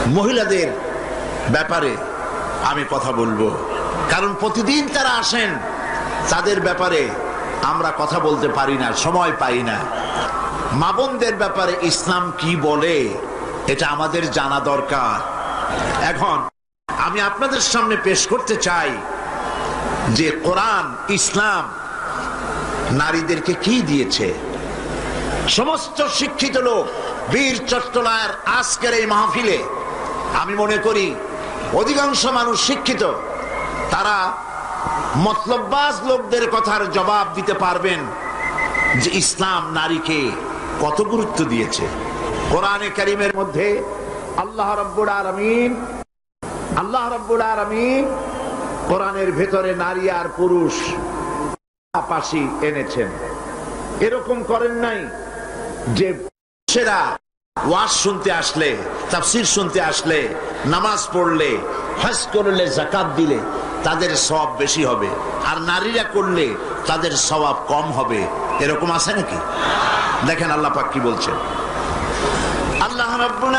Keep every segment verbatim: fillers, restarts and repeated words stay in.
মহিলাদের ব্যাপারে আমি কথা বলবো, কারণ প্রতিদিন তারা আসেন, তাদের ব্যাপারে আমরা কথা বলতে পারি না, সময় পাই না। মা বোনদের ব্যাপারে ইসলাম কি বলে এটা আমাদের জানা দরকার। এখন আমি আপনাদের সামনে পেশ করতে চাই যে কোরআন, ইসলাম নারীদেরকে কি দিয়েছে। সমস্ত শিক্ষিত লোক বীর চট্টলার আজকের এই মাহফিলে আমি মনে করি অধিকাংশ মানুষ শিক্ষিত, তারা মতলববাজ লোকদের কথার জবাব দিতে পারবেন যে ইসলাম নারীকে কত গুরুত্ব দিয়েছে। কোরআনে কারীমের মধ্যে আল্লাহ রাব্বুল আলামিন আল্লাহ রাব্বুল আলামিন কোরআনের ভেতরে নারী আর পুরুষ পাশাপাশি এনেছেন। এরকম করেন নাই যে পুরুষেরা ওয়াজ শুনতে আসলে, তাফসীর শুনতে আসলে, নামাজ পড়লে, হজ করলে, যাকাত দিলে তাদের সওয়াব বেশি হবে, আর নারীরা করলে তাদের সওয়াব কম হবে। এরকম আছে নাকি? দেখেন আল্লাহ পাক কি বলছেন। আল্লাহ রাব্বুল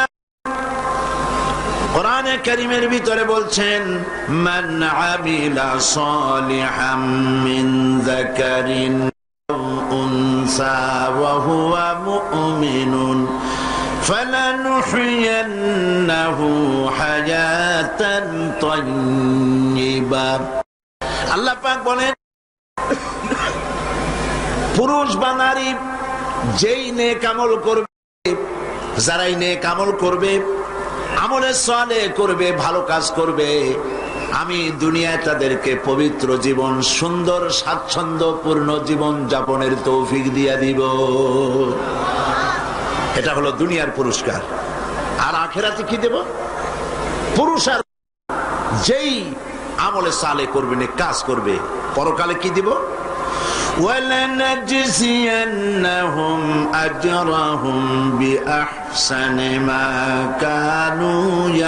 কোরআনে কারীমের ভিতরে বলছেন, মান আমিলা সালিহাম মিন যাকারিন আও উনসা ওয়া হুয়া মুমিনুন ফালানুহইয়ান্নাহু হায়াতান তাইয়্যিবা। আল্লাহ পাক বলেন, পুরুষ বা নারী যেই নেক আমল করবে, যারাই নেক আমল করবে, আমলে সালেহ করবে, ভালো কাজ করবে, আমি দুনিয়ায় তাদেরকে পবিত্র জীবন, সুন্দর স্বাচ্ছন্দ্যপূর্ণ জীবন যাপনের তৌফিক দিয়া দিব। এটা হলো দুনিয়ার পুরস্কার। আর আখিরাতে কি দেব? পুরুষ আর যেই আমলে সালেহ করবে, নেক কাজ করবে, পরকালে কি দিব? وَلَنَجْزِيَنَّهُمْ أَجْرَهُمْ بِأَحْسَنِ مَا كَانُوا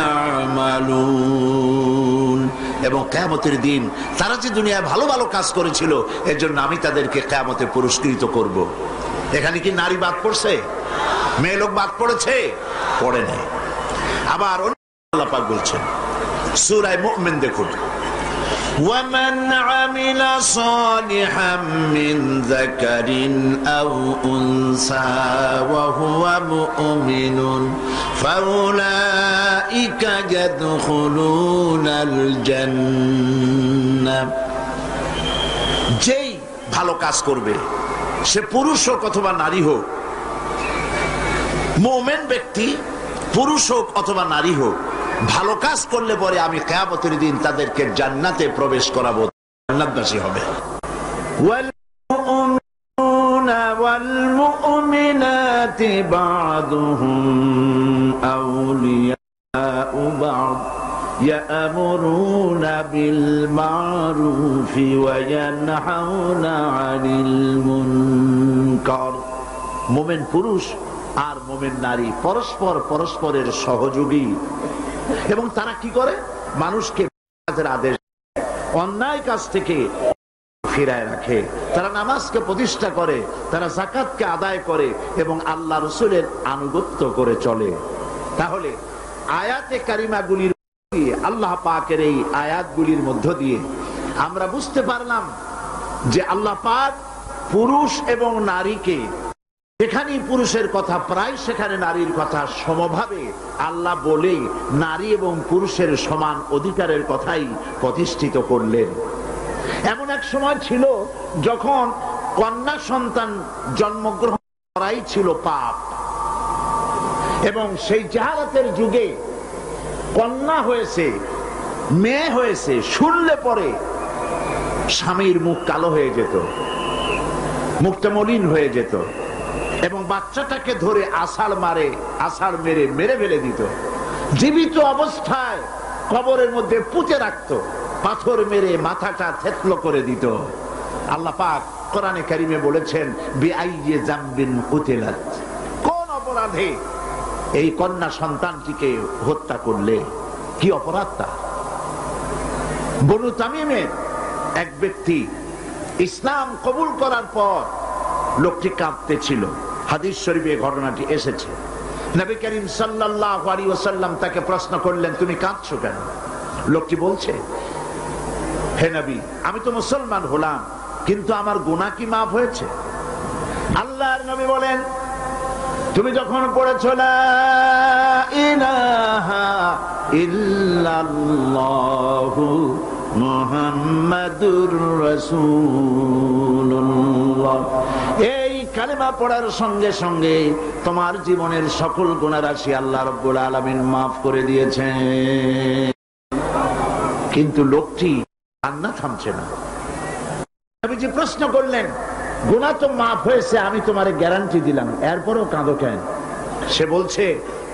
يَعْمَلُونَ। এবং কিয়ামতের দিন তারা যে দুনিয়ায় ভালো ভালো কাজ করেছিল, এর জন্য আমি তাদেরকে কিয়ামতে পুরস্কৃত করব। এখানে কি নারী বাদ পড়ছে? মেয়ে লোক বাদ পড়েছে? পড়ে নাই। আবার আল্লাহ পাক বলছেন সূরা মুমিন, দেখুন, وَمَنْ عَمِلَ صَالِحًا مِنْ ذَكَرٍ أَوْ أُنْثَى وَهُوَ مُؤْمِنٌ فَأُولَئِكَ يَدْخُلُونَ الْجَنَّةَ। যেই ভালো কাজ করবে, সে পুরুষ হোক অথবা নারী হোক, মুমিন ব্যক্তি পুরুষ হোক অথবা নারী হোক, ভালো কাজ করলে পরে আমি কিয়ামতের দিন তাদেরকে জান্নাতে প্রবেশ করাবো, জান্নাতবাসী হবে। ওয়াল মুমিনুনা ওয়াল মুমিনাতি বা'দুহুম আউলিয়াউ বা'দ ইয়া'মুরুনা বিল মা'রুফি ওয়া ইয়ানহাউনা আনিল মুনকার। মুমিন পুরুষ আর মুমিন নারী পরস্পর পরস্পরের সহযোগী, এবং তারা কি করে? মানুষকে কাজের আদেশ, অন্যায় কাজ থেকে ফিরায় রাখে। তারা নামাজকে প্রতিষ্ঠা করে, তারা যাকাতকে আদায় করে এবং আল্লাহ রাসূলের আনুগত্য করে চলে। তাহলে আয়াতে কারিমাগুলির, আল্লাহ পাকের এই আয়াতগুলির মধ্য দিয়ে আমরা বুঝতে পারলাম যে আল্লাহ পাক পুরুষ এবং নারীকে, যেখানেই পুরুষের কথা প্রায় সেখানে নারীর কথা সমভাবে আল্লাহ বলে নারী এবং পুরুষের সমান অধিকারের কথাই প্রতিষ্ঠিত করলেন। এমন এক সময় ছিল যখন কন্যা সন্তান জন্মগ্রহণ করাই ছিল পাপ, এবং সেই জাহালাতের যুগে কন্যা হয়েছে, মেয়ে হয়েছে, শুনলে পরে স্বামীর মুখ কালো হয়ে যেত, মুখটা মলিন হয়ে যেত, এবং বাচ্চাটাকে ধরে আছাড় মারে আছাড় মেরে মেরে ফেলে দিত। জীবিত অবস্থায় কবরের মধ্যে পুঁতে রাখতো, পাথর মেরে মাথাটা থেতলো করে দিত। আল্লাহ পাক কোরআনে কারিমে বলেছেন, বিআইয়ি যামবিন কুতিলাত, কোন অপরাধে এই কন্যা সন্তানটিকে হত্যা করলে? কি অপরাধটা? বনু তামিমের এক ব্যক্তি ইসলাম কবুল করার পর লোকটি কাঁদতেছিল। হাদিস শরীফে ঘটনাটি এসেছে। নবী করিম সাল্লাল্লাহু আলাইহি ওয়াসাল্লাম তাকে প্রশ্ন করলেন, তুমি কাঁদছো কেন? লোকটি বলছে, হে নবী, আমি তো মুসলমান হলাম, কিন্তু আমার গুনাহ কি মাফ হয়েছে? আল্লাহর নবী বলেন, তুমি যখন পড়েছ লা ইলাহা ইল্লাল্লাহু মুহাম্মাদুর রাসূলুল্লাহ, এই কালেমা পড়ার সঙ্গে সঙ্গে তোমার জীবনের সকল গুনাহ রাশি আল্লাহ রাব্বুল আলামিন মাফ করে দিয়েছেন। কিন্তু লোকটি কান্না থামছে না। নবীজি প্রশ্ন করলেন, গুনাহ তো মাফ হয়েছে, আমি তোমারে গ্যারান্টি দিলাম, এরপরও কাঁদো কেন? সে বলছে,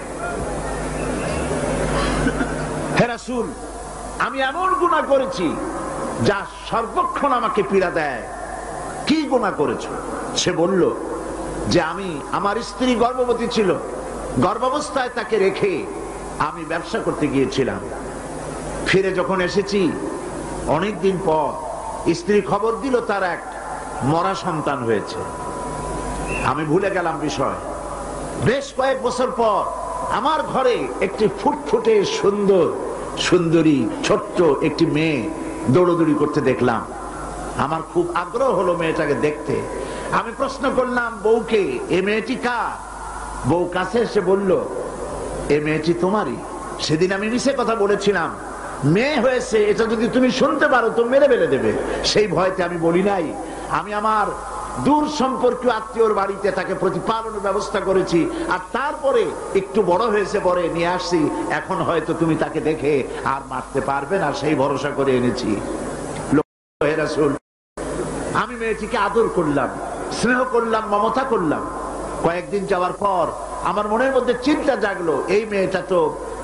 হে রাসূল, আমি এমন গুনাহ করেছি যা সর্বক্ষণ আমাকে পীড়া দেয়। কি গুনাহ করেছো? সে বলল যে আমি, আমার স্ত্রী গর্ভবতী ছিল, গর্ভাবস্থায় তাকে রেখে আমি ব্যবসা করতে গিয়েছিলাম। ফিরে যখন এসেছি অনেকদিন পর স্ত্রী খবর দিল তার এক মরা সন্তান হয়েছে। আমি ভুলে গেলাম বিষয়। বেশ কয়েক বছর পর আমার ঘরে একটি ফুটফুটে সুন্দর সুন্দরী ছোট্ট একটি মেয়ে দৌড়দৌড়ি করতে দেখলাম। আমার খুব আগ্রহ হলো মেয়েটাকে দেখতে। আমি প্রশ্ন করলাম বউকে, এ মেয়েটি কার? বউ কাছে এসে বলল, এ মেয়েটি তোমারই। সেদিন আমি মিছে কথা বলেছিলাম, মেয়ে হয়েছে, এটা যদি তুমি শুনতে পারো তো মেরে ফেলে দেবে। সেই ভয়তে আমি বলি নাই। আমি আমার দূর সম্পর্কীয় আত্মীয়র বাড়িতে তাকে প্রতিপালনের ব্যবস্থা করেছি, আর তারপরে একটু বড় হয়েছে পরে নিয়ে আসছি। এখন হয়তো তুমি তাকে দেখে আর মারতে পারবে না, সেই ভরসা করে এনেছি। হে রাসূল, আমি মেয়েটিকে আদর করলাম, স্নেহ করলাম, মমতা করলাম। কয়েকদিন যাওয়ার পর আমার মনের মধ্যে চিন্তা জাগলো, এই মেয়েটা তো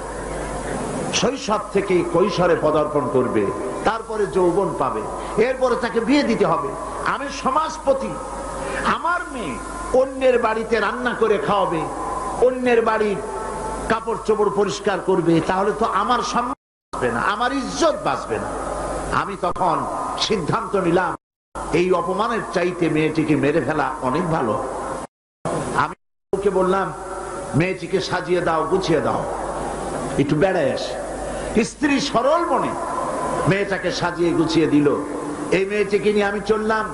শৈশব থেকে কৈশোরে পদার্পণ করবে, তারপরে যৌবন পাবে, এরপরে তাকে বিয়ে দিতে হবে। আমি সমাজপতি, আমার মেয়ে অন্যের বাড়িতে রান্না করে খাওয়াবে, অন্যের বাড়ির কাপড় চোপড় পরিষ্কার করবে, তাহলে তো আমার সম্মান বাঁচবে না, আমার ইজ্জত বাঁচবে না। আমি তখন সিদ্ধান্ত নিলাম, এই অপমানের চাইতে মেয়েটিকে মেরে ফেলা অনেক ভালো। আমি ওকে বললাম, মেয়েটিকে সাজিয়ে দাও, গুছিয়ে দাও, একটু বেড়ায় আসে। স্ত্রী সরল মনে মেয়েটাকে সাজিয়ে গুছিয়ে দিল। এই মেয়েটিকে নিয়ে আমি চললাম।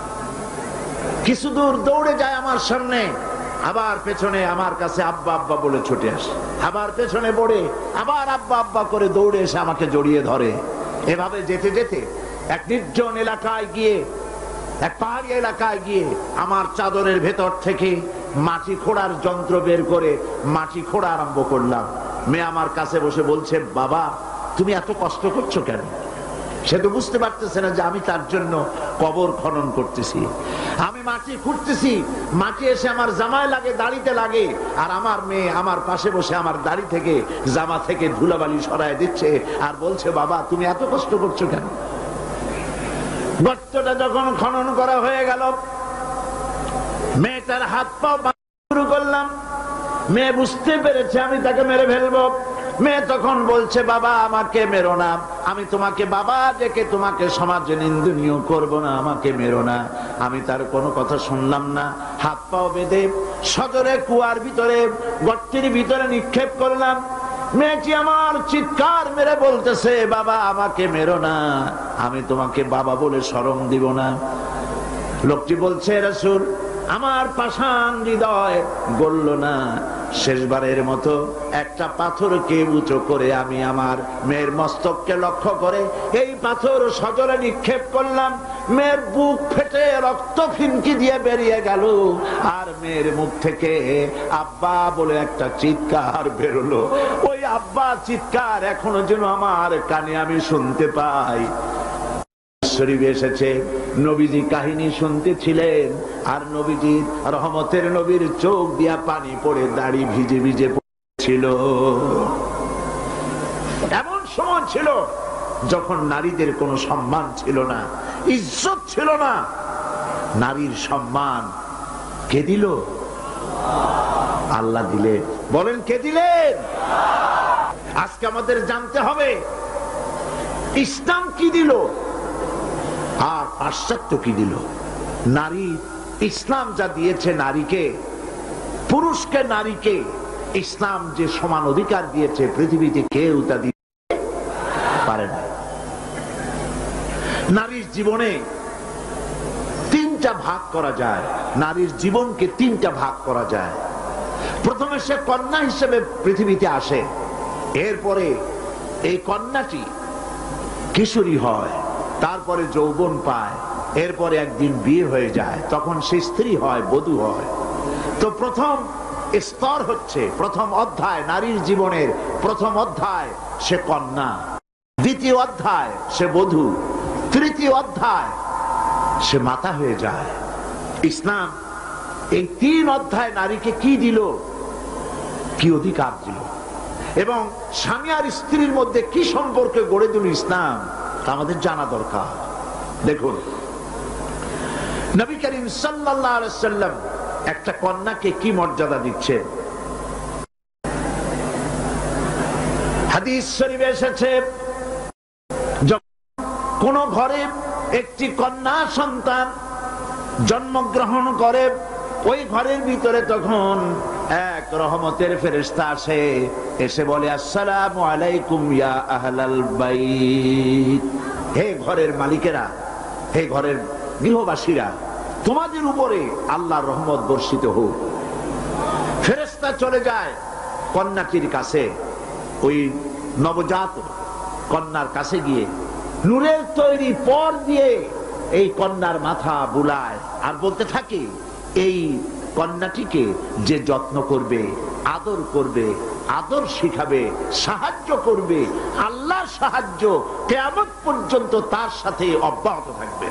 কিছু দূর দৌড়ে যায় আমার সামনে, আবার পেছনে আমার কাছে আব্বা আব্বা বলে ছুটে আসে, আবার পেছনে পড়ে, আবার আব্বা আব্বা করে দৌড়ে এসে আমাকে জড়িয়ে ধরে। এভাবে যেতে যেতে এক নির্জন এলাকায় গিয়ে, এক পাহাড়ি এলাকায় গিয়ে আমার চাদরের ভেতর থেকে মাটি খোঁড়ার যন্ত্র বের করে মাটি খোঁড়া আরম্ভ করলাম। মেয়ে আমার কাছে বসে বলছে, বাবা তুমি এত কষ্ট করছো কেন? সে তো বুঝতে পারতেছে না যে আমি তার জন্য কবর খনন করতেছি। আমি মাটি খুঁড়তেছি, মাটি এসে আমার জামায় লাগে, দাড়িতে লাগে, আর আমার মেয়ে আমার পাশে বসে আমার দাড়ি থেকে, জামা থেকে ধুলাবালি সরায় দিচ্ছে আর বলছে, বাবা তুমি এত কষ্ট করছো কেন? গর্তটা যখন খনন করা হয়ে গেল, মেয়েটার হাত পা শুরু করলাম। মেয়ে বুঝতে পেরেছে আমি তাকে মেরে ফেলবো। মেয়ে তখন বলছে, বাবা আমাকে মেরো না, আমি তোমাকে বাবা ডেকে তোমাকে সমাজে নিন্দনীয় করব না, আমাকে মেরো না। আমি তার কোনো কথা শুনলাম না। হাত পাও বেঁধে সজরে কুয়ার ভিতরে, গর্তের ভিতরে নিক্ষেপ করলাম। মেয়েটি আমার চিৎকার মেরে বলতেছে, বাবা আমাকে মেরো না, আমি তোমাকে বাবা বলে শরম দিব না। লোকটি বলছে, রাসূল আমার পাষাণ হৃদয় গলল না। শেষবারের মতো একটা পাথরকে উঁচু করে আমি আমার মেয়ের মস্তককে লক্ষ্য করে এই পাথর সজলে নিক্ষেপ করলাম। মেয়ের বুক ফেটে রক্ত ফিনকি দিয়ে বেরিয়ে গেল, আর মেয়ের মুখ থেকে আব্বা বলে একটা চিৎকার বেরোলো। ওই আব্বা চিৎকার এখনো যেন আমার কানে আমি শুনতে পাই। শরীফে এসেছে, নবীজি কাহিনী শুনতেছিলেন, আর নবীজির রহমতের নবীর চোখ দিয়া পানি পড়ে দাড়ি ভিজে ভিজে পড়ছিল। এমন সময় ছিল যখন নারীদের কোনো সম্মান ছিল না, ইজ্জত ছিল না। নারীর সম্মান কে দিল? আল্লাহ দিলে। বলেন কে দিলেন? আজকে আমাদের জানতে হবে ইসলাম কি দিল আর পাশ্চাত্য কি দিল। নারী, ইসলাম যা দিয়েছে নারীকে, পুরুষকে নারীকে ইসলাম যে সমান অধিকার দিয়েছে পৃথিবীতে কেউ তা দিতে পারে না। নারীর জীবনে তিনটা ভাগ করা যায়, নারীর জীবনকে তিনটা ভাগ করা যায়। প্রথমে সে কন্যা হিসেবে পৃথিবীতে আসে, এরপরে এই কন্যাটি কিশোরী হয়, তারপরে যৌবন পায়, এরপরে একদিন বিয়ে হয়ে যায়, তখন সে স্ত্রী হয়, বধূ হয়। তো প্রথম স্তর হচ্ছে, প্রথম অধ্যায় নারীর জীবনের প্রথম অধ্যায় সে কন্যা, দ্বিতীয় অধ্যায় সে বধূ, তৃতীয় অধ্যায় সে মাতা হয়ে যায়। ইসলাম এই তিন অধ্যায় নারীকে কি দিল, কি অধিকার দিল, এবং স্বামী আর স্ত্রীর মধ্যে কি সম্পর্ক গড়ে দিল ইসলাম, তা আমাদের জানা দরকার। দেখুন, নবী করিম সাল্লাল্লাহু আলাইহি ওয়াসাল্লাম একটা কন্যাকে কি মর্যাদা দিচ্ছেন। হাদিস শরীফে এসেছে, কোন ঘরে একটি কন্যা সন্তান জন্মগ্রহণ করে, ওই ঘরের ভিতরে তখন এক রহমতের ফেরেশতা আসে, এসে বলে আসসালামু আলাইকুম ইয়া আহলাল বাইত, হে ঘরের মালিকেরা, হে ঘরের গৃহবাসীরা, তোমাদের উপরে আল্লাহর রহমত বর্ষিত হোক। ফেরেশতা চলে যায় কন্যাটির কাছে, ওই নবজাত কন্যার কাছে গিয়ে নূরের তৈরি পর দিয়ে এই কন্যার মাথা বুলায় আর বলতে থাকে, এই কন্যাটিকে যে যত্ন করবে, আদর করবে, আদর শিখাবে, সাহায্য করবে, আল্লাহর সাহায্য কিয়ামত পর্যন্ত তার সাথে অব্যাহত থাকবে।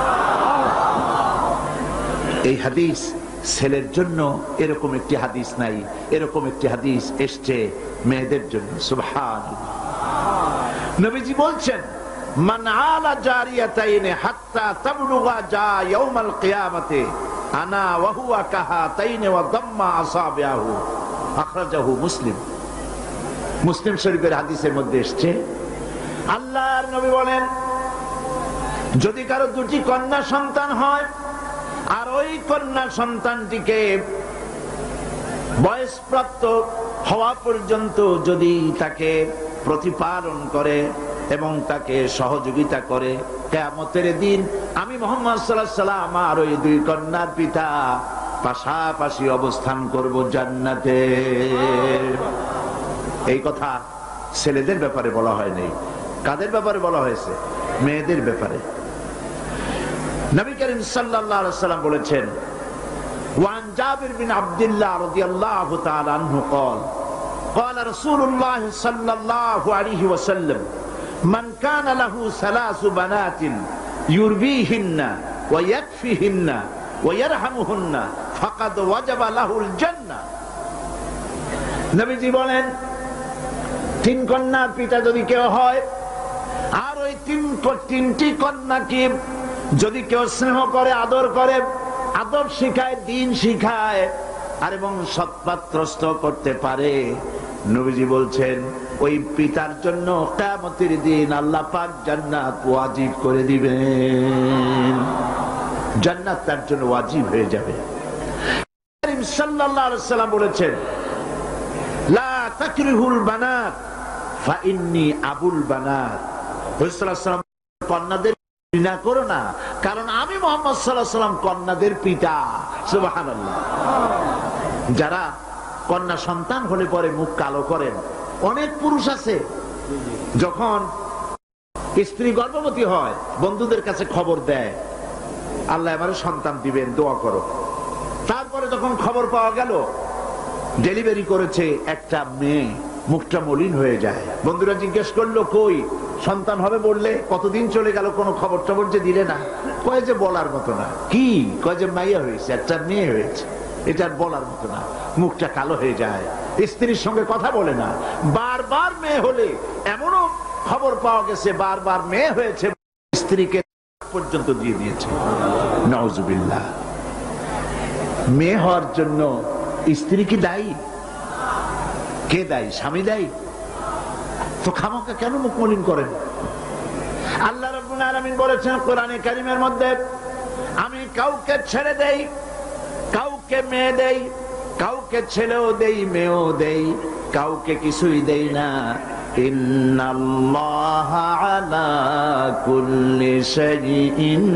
এই হাদিস ছেলের জন্য এরকম একটি হাদিস নাই, এরকম একটি হাদিস এসছে মেয়েদের জন্য। সুবহানাল্লাহ। নবীজি বলছেন, মান আলা জারিয়াতাইন হাত্তা তাবলুগা জা ইয়াউমাল কিয়ামাতি আনা ওয়া হুয়া কাহাতাইন ওয়া দাম্মা আসাবিহু, আখরাজাহু মুসলিম। মুসলিম শরীফের হাদিসের মধ্যে এসেছে, আল্লাহর নবী বলেন, যদি কারো দুটি কন্যা সন্তান হয় আর ওই কন্যা সন্তানটিকে বয়সপ্রাপ্ত হওয়া পর্যন্ত যদি তাকে প্রতিপালন করে এবং তাকে সহযোগিতা করে, কিয়ামতের দিন আমি মুহাম্মদ সাল্লাল্লাহু আলাইহি ওয়াসাল্লাম আর ওই দুই কন্যার পিতা পাশাপাশি অবস্থান করব জান্নাতে। এই কথা ছেলেদের ব্যাপারে বলা হয়নি, কাদের ব্যাপারে বলা হয়েছে? মেয়েদের ব্যাপারে। নবী করিম সাল্লাল্লাহু আলাইহি ওয়াসাল্লাম বলেছেন, ওয়ান জাবির বিন আব্দুল্লাহ রাদিয়াল্লাহু তাআলা আনহু قال قال رسول الله صلى الله عليه وسلم من كان له ثلاث بنات يربيهن ويكفيهن ويرحمهن فقد وجب له الجنة। নবীজি বলেন, তিন কন্যার পিতা যদি কেউ হয় আর ওই তিন তিনটি কন্যাকে যদি কেউ স্নেহ করে, আদর করে, আদব শিখায়, দিন শিখায় আর এবং সৎপাত্রস্থ করতে পারে, নবীজি বলছেন ওই পিতার জন্য কিয়ামতের দিন আল্লাহ পাক জান্নাত ওয়াজিব করে দিবেন, জান্নাত তার জন্য ওয়াজিব হয়ে যাবে। নবী সাল্লাল্লাহু আলাইহি ওয়াসাল্লাম বলেছেন, লা তাকরিহুল বানাত ফা ইন্নী আবুল বানাত। রাসূলুল্লাহ সাল্লাল্লাহু আলাইহি ওয়াসাল্লাম কন্যাদের ঘৃণা করো না, কারণ আমি মুহাম্মদ সাল্লাল্লাহু আলাইহি ওয়াসাল্লাম কন্যাদের পিতা। সুবহানাল্লাহ। যারা কন্যা সন্তান হলে পরে মুখ কালো করেন, অনেক পুরুষ আছে যখন স্ত্রী গর্ভবতী হয় বন্ধুদের কাছে খবর দেয়, আল্লাহ আমারে সন্তান দিবেন, দোয়া করো। তারপরে যখন খবর পাওয়া গেল ডেলিভারি করেছে একটা মেয়ে, মুখটা মলিন হয়ে যায়। বন্ধুরা জিজ্ঞেস করলো, কই সন্তান হবে বললে, কতদিন চলে গেল কোনো খবর টবর যে দিলে না। কয়ে যে বলার মতো না। কি? কয়ে যে মাইয়া হয়েছে, একটা মেয়ে হয়েছে, এটা বলার মতো না। মুখটা কালো হয়ে যায়, স্ত্রীর সঙ্গে কথা বলে না। বারবার মেয়ে হলে এমনও খবর পাওয়া গেছে বারবার মেয়ে হয়েছে, স্ত্রীকে পর্যন্ত দিয়ে দিয়েছে। নাউজুবিল্লাহ। মেয়ে হওয়ার জন্য স্ত্রী কি দায়ী? কে দায়ী? স্বামী দায়ী? তো খামোকা কেন মুখ মলিন করেন? আল্লাহ রাব্বুল আলামিন বলেছেন কোরআনে কারীমের মধ্যে, আমি কাউকে ছেড়ে দেই, কাউকে মেয়ে দেই, কাউকে ছেলেও দেই মেয়েও দেই, কাউকে কিছুই দেই না। ইন্নাল্লাহা আলা কুল্লি শাইইন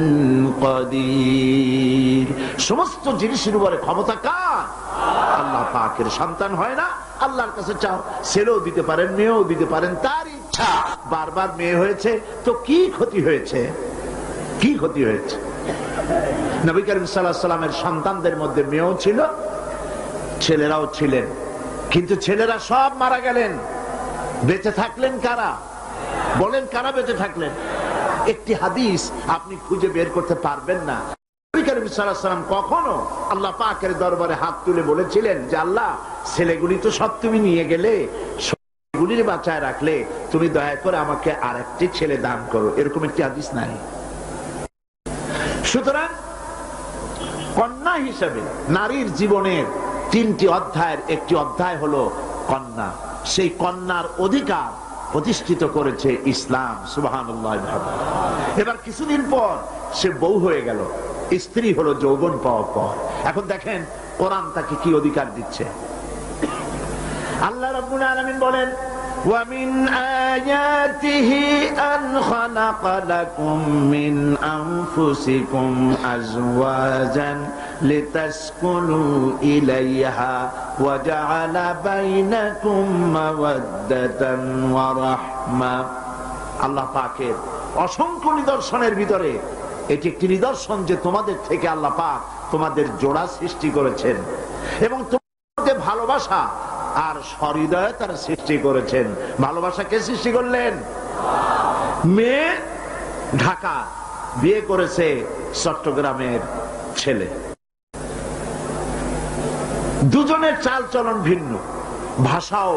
কাদির। সমস্ত জিনিসের উপরে ক্ষমতা কার? আল্লাহ পাকের। সন্তান হয় না, আল্লাহর কাছে চাও, ছেলেও দিতে পারেন মেয়েও দিতে পারেন, তার ইচ্ছা। বারবার মেয়ে হয়েছে তো কি ক্ষতি হয়েছে? কি ক্ষতি হয়েছে? নবী করিম সাল্লাল্লাহু আলাইহি ওয়াসাল্লামের সন্তানদের মধ্যে মেয়েও ছিল, ছেলেরাও ছিলেন, কিন্তু ছেলেরা সব মারা গেলেন। বেঁচে থাকলেন কারা? বলেন, কারা বেঁচে থাকলেন? একটি হাদিস আপনি খুঁজে বের করতে পারবেন না। নবী করিম সাল্লাল্লাহু আলাইহি ওয়াসাল্লাম কখনো আল্লাহ পাকের দরবারে হাত তুলে বলেছিলেন যে আল্লাহ, ছেলেগুলি তো সব তুমি নিয়ে গেলে, সেগুলির বাঁচায় রাখলে, তুমি দয়া করে আমাকে আরেকটি ছেলে দান করো, এরকম একটি হাদিস নাই। সুতরাং কন্যা হিসেবে নারীর জীবনের তিনটি অধ্যায়ের একটি অধ্যায় হলো কন্যা। সেই কন্যার অধিকার প্রতিষ্ঠিত করেছে ইসলাম। সুবহানাল্লাহ। এবার কিছুদিন পর সে বউ হয়ে গেল, স্ত্রী হলো যৌবন পাওয়ার পর। এখন দেখেন কোরআন তাকে কি অধিকার দিচ্ছে। আল্লাহ রাব্বুল আলামিন বলেন, وَمِنْ آيَاتِهِ أَنْ خَلَقَ لَكُم مِّنْ أَنفُسِكُمْ أَزْوَاجًا لِتَسْكُنُوا إِلَيْهَا وَجَعَلَ بَيْنَكُم مَّوَدَّةً وَرَحْمَةً। আল্লাহ পাকের অসংখ্য নিদর্শনের ভিতরে এটি একটি নিদর্শন যে তোমাদের থেকে আল্লাহ পাক তোমাদের জোড়া সৃষ্টি করেছেন এবং তোমাদের ভালোবাসা আর সহৃদয় তারা সৃষ্টি করেছেন। ভালোবাসা কে সৃষ্টি করলেন? মেয়ে ঢাকা, বিয়ে করেছে চট্টগ্রামের ছেলে। দুজনের চাল চলন ভিন্ন, ভাষাও।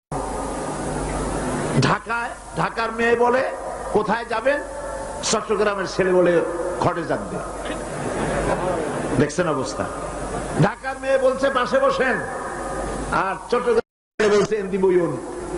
ঢাকায় ঢাকার মেয়ে বলে কোথায় যাবেন, চট্টগ্রামের ছেলে বলে ঘটে যাবে। দেখছেন অবস্থা? ঢাকার মেয়ে বলছে পাশে বসেন, আর চট্টগ্রাম বলছে এন্দি বইন।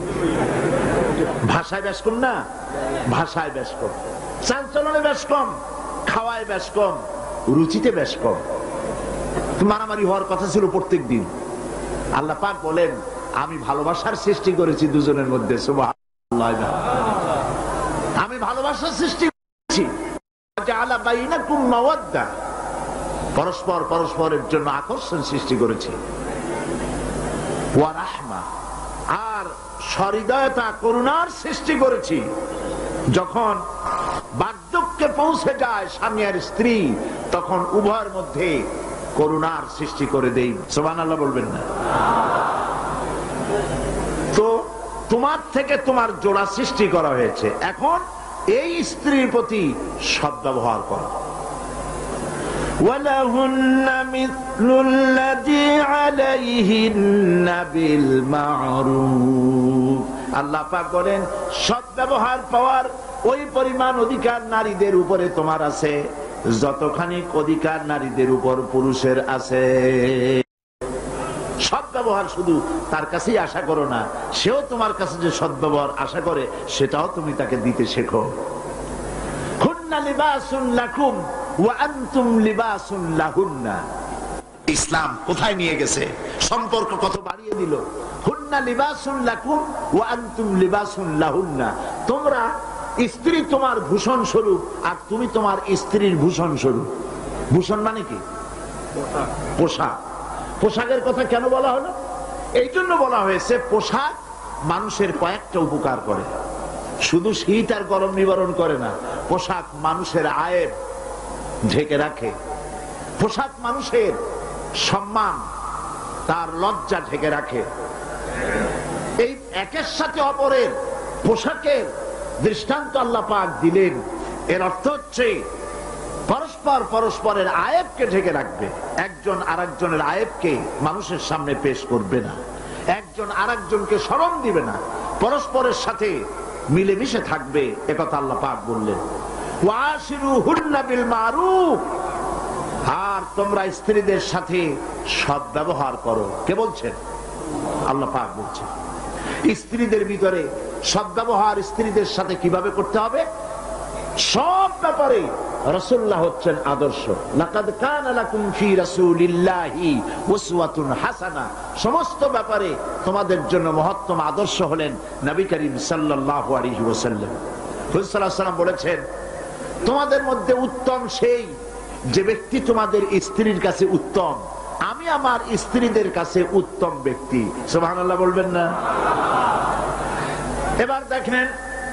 ভাষায় বেশ কম না? ভাষায় বেশ কম, চাল চলনে বেশ কম, খাওয়ায় বেশ কম, রুচিতে বেশ কম। মারামারি হওয়ার কথা ছিল প্রত্যেক দিন। আল্লাহ পাক বলেন, আমি ভালোবাসার সৃষ্টি করেছি দুজনের মধ্যে। সুবহানাল্লাহ। আমি ভালোবাসার সৃষ্টি করেছি, জাআলা বাইনাকুম মাওয়াদ্দা, পরস্পর পরস্পরের জন্য আকর্ষণ সৃষ্টি করেছি, ওয়া রাহমা, আর সহৃদয়তা করুণার সৃষ্টি করেছি। যখন বার্ধক্যে পৌঁছে যায় স্বামী আর স্ত্রী, তখন উভয়ের মধ্যে করুণার সৃষ্টি করে দেই। সুবহানাল্লাহ বলবেন না? তো তোমার থেকে তোমার জোড়া সৃষ্টি করা হয়েছে, এখন এই স্ত্রীর প্রতি সদ্ব্যবহার করো। وَلَهُنَّ مِثْلُ الَّذِي عَلَيْهِنَّ بِالْمَعْرُوفِ। আল্লাহ পাক বলেন, সদ্ব্যবহার পাওয়ার ওই পরিমাণ অধিকার নারীদের উপরে তোমার আছে যতখানি অধিকার নারীদের উপর পুরুষের আছে। সদ্ব্যবহার শুধু তার কাছেই আশা করো না, সেও তোমার কাছে যে সদ্ব্যবহার আশা করে সেটাও তুমি তাকে দিতে শেখো। হুন্না লিবাসুন লাকুম ওয়া আনতুম লিবাসুন লাহুন্না। ইসলাম কোথায় নিয়ে গেছে, সম্পর্ক কত বাড়িয়ে দিল। হুন্না লিবাসুন লাকুম ওয়া আনতুম লিবাসুন লাহুন্না। তোমরা স্ত্রী তোমার ভূষণ স্বরূপ, আর তুমি তোমার স্ত্রীর ভূষণ স্বরূপ। ভূষণ মানে কি? পোশাক। পোশাকের কথা কেন বলা হলো? এই জন্য বলা হয়েছে, পোশাক মানুষের কয়েকটা উপকার করে, শুধু শীত আর গরম নিবারণ করে না। পোশাক মানুষের আয়েব ঢেকে রাখে, পোশাক মানুষের সম্মান, তার লজ্জা ঢেকে রাখে। এই একের সাথে অপরের পোশাকের দৃষ্টান্ত আল্লাহ পাক দিলেন। এর অর্থ হচ্ছে পরস্পর পরস্পরের আয়েবকে ঢেকে রাখবে। একজন আরেকজনের আয়েবকে মানুষের সামনে পেশ করবে না, একজন আরেকজনকে শরম দিবে না, পরস্পরের সাথে মিলেমিশে থাকবে, একথা আল্লাহ পাক বললেন। ওয়াশিরুহুন্না বিল মারুফ। আর তোমরা স্ত্রীদের সাথে সদ্ব্যবহার করো। কে বলছেন? আল্লাহ পাক বলছেন। স্ত্রীদের ভিতরে সদ্ব্যবহার স্ত্রীদের সাথে কিভাবে করতে হবে, সব ব্যাপারে রাসূলুল্লাহ হচ্ছেন আদর্শ। লাকাদ কানা লাকুম ফি রাসূলিল্লাহি উসওয়াতুন হাসানা, সমস্ত ব্যাপারে তোমাদের জন্য মহত্তম আদর্শ হলেন নবী করিম সাল্লাল্লাহু আলাইহি ওয়াসাল্লাম। রাসূল সাল্লাল্লাহু আলাইহি ওয়াসাল্লাম বলেছেন, তোমাদের মধ্যে উত্তম সেই যে ব্যক্তি তোমাদের স্ত্রীর কাছে উত্তম, আমি আমার স্ত্রীদের কাছে উত্তম ব্যক্তি। সুবহানাল্লাহ বলবেন না? এবার দেখেন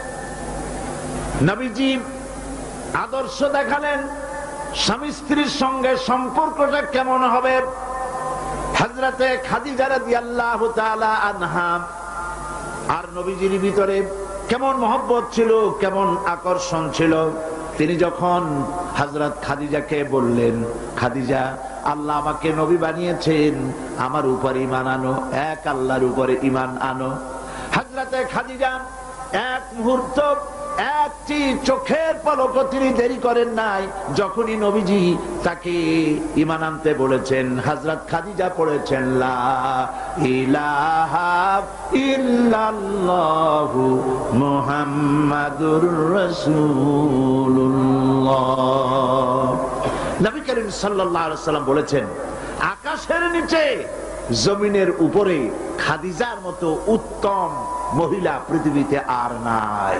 নবীজি আদর্শ দেখালেন স্বামী স্ত্রীর সঙ্গে সম্পর্কটা কেমন হবে। হযরতে খাদিজা রাদিয়াল্লাহু তাআলা আনহা আর নবীজির ভিতরে কেমন মহব্বত ছিল, কেমন আকর্ষণ ছিল। তিনি যখন হযরত খাদিজাকে বললেন, খাদিজা, আল্লাহ আমাকে নবী বানিয়েছেন, আমার উপর ঈমান আনো, এক আল্লাহর উপরে ঈমান আনো। হযরতে খাদিজা এক মুহূর্ত, একটি চোখের পলকও তিনি দেরি করেন নাই। যখনই নবীজি তাকে ঈমান আনতে বলেছেন, হযরত খাদিজা পড়েছেন লা ইলাহা ইল্লাল্লাহু মুহাম্মাদুর রাসূলুল্লাহ। নবী করিম সাল্লাল্লাহু আলাইহি ওয়াসাল্লাম বলেছেন, আকাশের নিচে জমিনের উপরে খাদিজার মতো উত্তম মহিলা পৃথিবীতে আর নাই।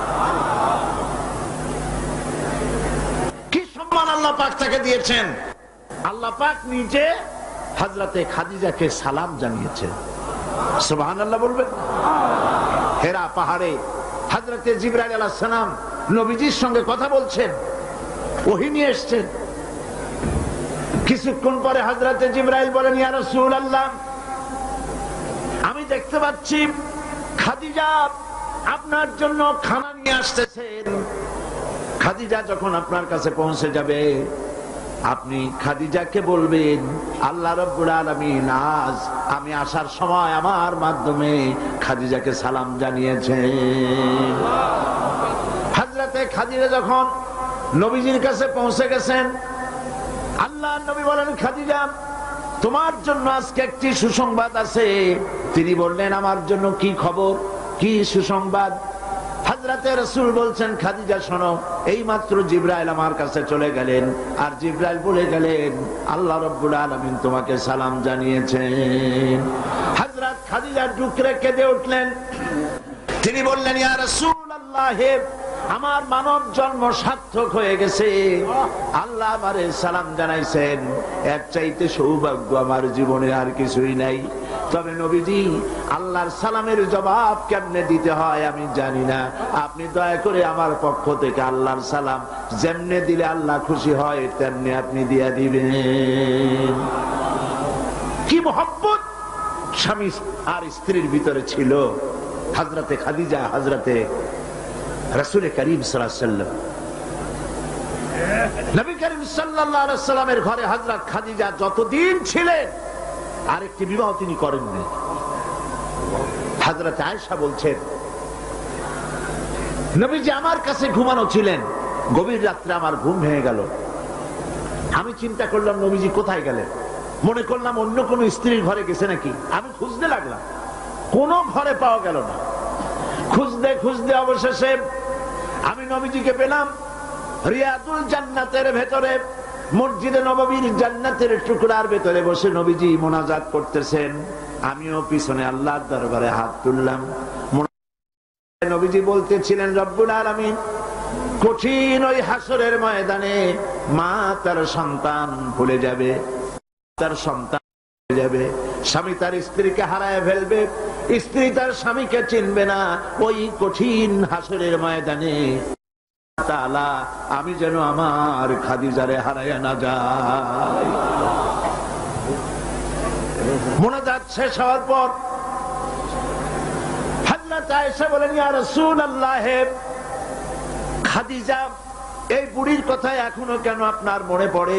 কি সম্মান আল্লাহ পাক তাকে দিয়েছেন। আল্লাহ পাক নিজে হযরতে খাদিজাকে সালাম জানিয়েছেন। সুবহানাল্লাহ বলবেন? হেরা পাহাড়ে হযরতে জিবরাইল আলাইহিস সালাম নবীজির সঙ্গে কথা বলছেন, ওহী নিয়ে এসেছেন। কিছুক্ষণ পরে হযরতে জিবরাইল বলেন, ইয়া রাসূলুল্লাহ, আমি দেখতে পাচ্ছি খাদিজা আপনার জন্য খানা নিয়ে আসতেছেন। খাদিজা যখন আপনার কাছে পৌঁছে যাবে, আপনি খাদিজাকে বলবেন, আল্লাহ রাব্বুল আলামিন আজ আমি আসার সময় আমার মাধ্যমে খাদিজাকে সালাম জানিয়েছেন। হযরতে খাদিজা যখন নবীজির কাছে পৌঁছে গেছেন, আল্লাহ নবী বলেন, খাদিজা, তোমার জন্য আজকে একটি সুসংবাদ আছে। তিনি বললেন, আমার জন্য কি খবর, কি সুসংবাদ? হযরতে রাসূল বলছেন, খাদিজা শোনো, এই মাত্র জিবরাইল আমার কাছে চলে গেলেন, আর জিবরাইল বলে গেলেন আল্লাহ রাব্বুল আলামিন তোমাকে সালাম জানিয়েছেন। হযরত খাদিজা ডুকরে কেঁদে উঠলেন। তিনি বললেন, ইয়া রাসূলুল্লাহ, আমার মানব জন্ম সার্থক হয়ে গেছে, আল্লাহ আমারে সালাম জানাইছেন, এর চাইতে সৌভাগ্য আমার জীবনে আর কিছুই নাই। তবে নবীজি, আল্লাহর সালামের জবাব কেমনে দিতে হয় আমি জানি না, আপনি দয়া করে আমার পক্ষ থেকে আল্লাহর সালাম যেমনে দিলে আল্লাহ খুশি হয় তেমনি আপনি দিয়া দিবেন। কি মহব্বত স্বামী আর স্ত্রীর ভিতরে ছিল হযরতে খাদিজা, হযরতে রাসূল করিম সাল্লাল্লাহু আলাইহি ওয়াসাল্লাম। নবী করিম সাল্লাল্লাহু আলাইহি ওয়াসাল্লামের ঘরে হযরত খাদিজা যতদিন ছিলেন আরেকটি বিবাহ তিনি করেননি। হযরত আয়েশা বলছেন, নবীজি আমার কাছে ঘুমানো ছিলেন, গভীর রাত্রে আমার ঘুম ভেঙে গেল। আমি চিন্তা করলাম নবীজি কোথায় গেলেন, মনে করলাম অন্য কোন স্ত্রীর ঘরে গেছে নাকি। আমি খুঁজতে লাগলাম, কোন ঘরে পাওয়া গেল না। খুঁজতে খুঁজতে অবশেষে আমি নবীজিকে পেলাম রিয়াদুল জান্নাতের ভেতরে, মসজিদে নববীর জান্নাতের টুকরার ভেতরে বসে নবীজি মোনাজাত করতেছেন। আমিও পিছনে আল্লাহর দরবারে হাত তুললাম। নবীজি বলতেছিলেন, রব্বুল আলামিন কঠিন ওই হাসরের ময়দানে মা তার সন্তান ভুলে যাবে, তার সন্তান ভুলে যাবে, স্বামী তার স্ত্রীকে হারায় ফেলবে, স্ত্রী তার স্বামীকে চিনবে না। ওই কঠিন হাসরের ময়দানে তাআলা আমি যেন আমার খাদিজারে হারায় না যাই। মোনাজাত শেষ হওয়ার পর হযরত আয়েশা বলেন, ইয়া রাসূলুল্লাহ, খাদিজা এই বুড়ির কথা এখনো কেন আপনার মনে পড়ে?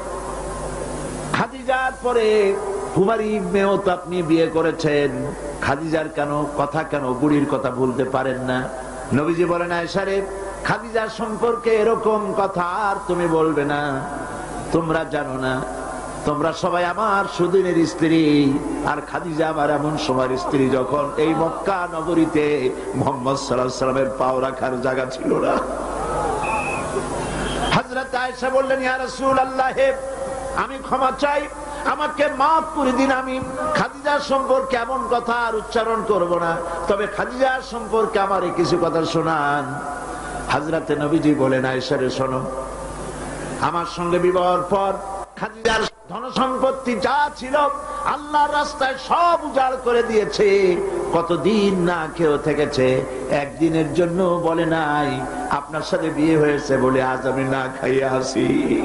খাদিজার পরে কুমারী মেয়েও তো আপনি বিয়ে করেছেন, খাদিজার কেন কথা কেন বুড়ির কথা ভুলতে পারেন না? নবীজি বলেন, আয়েশা রে, খাদিজার সম্পর্কে এরকম কথা আর তুমি বলবে না। তোমরা জানো না, তোমরা সবাই আমার সুদিনের স্ত্রী, আর খাদিজা আমার এমন সময়ের স্ত্রী যখন এই মক্কা নগরীতে মুহাম্মদ সাল্লাল্লাহু আলাইহি ওয়াসাল্লামের পাও রাখার জায়গা ছিল না। হযরত আয়েশা বললেন, ইয়া রাসূলুল্লাহ, আমি ক্ষমা চাই, আমাকে মাফ করে দিন, আমি খাদিজার সম্পর্কে এমন কথা আর উচ্চারণ করব না, তবে খাদিজার সম্পর্কে আমার কিছু কথা শোনান। হযরতে নবীজি বলেন, আয়েশা রে শোনো, আমার সঙ্গে বিবাহের পর খাদিজার ধন সম্পত্তি যা ছিল আল্লাহর রাস্তায় সব উজাড় করে দিয়েছে। কতদিন না খেয়ে থেকেছে, একদিনের জন্য বলে নাই আপনার সাথে বিয়ে হয়েছে বলে আজ আমি না খাইয়ে আসি।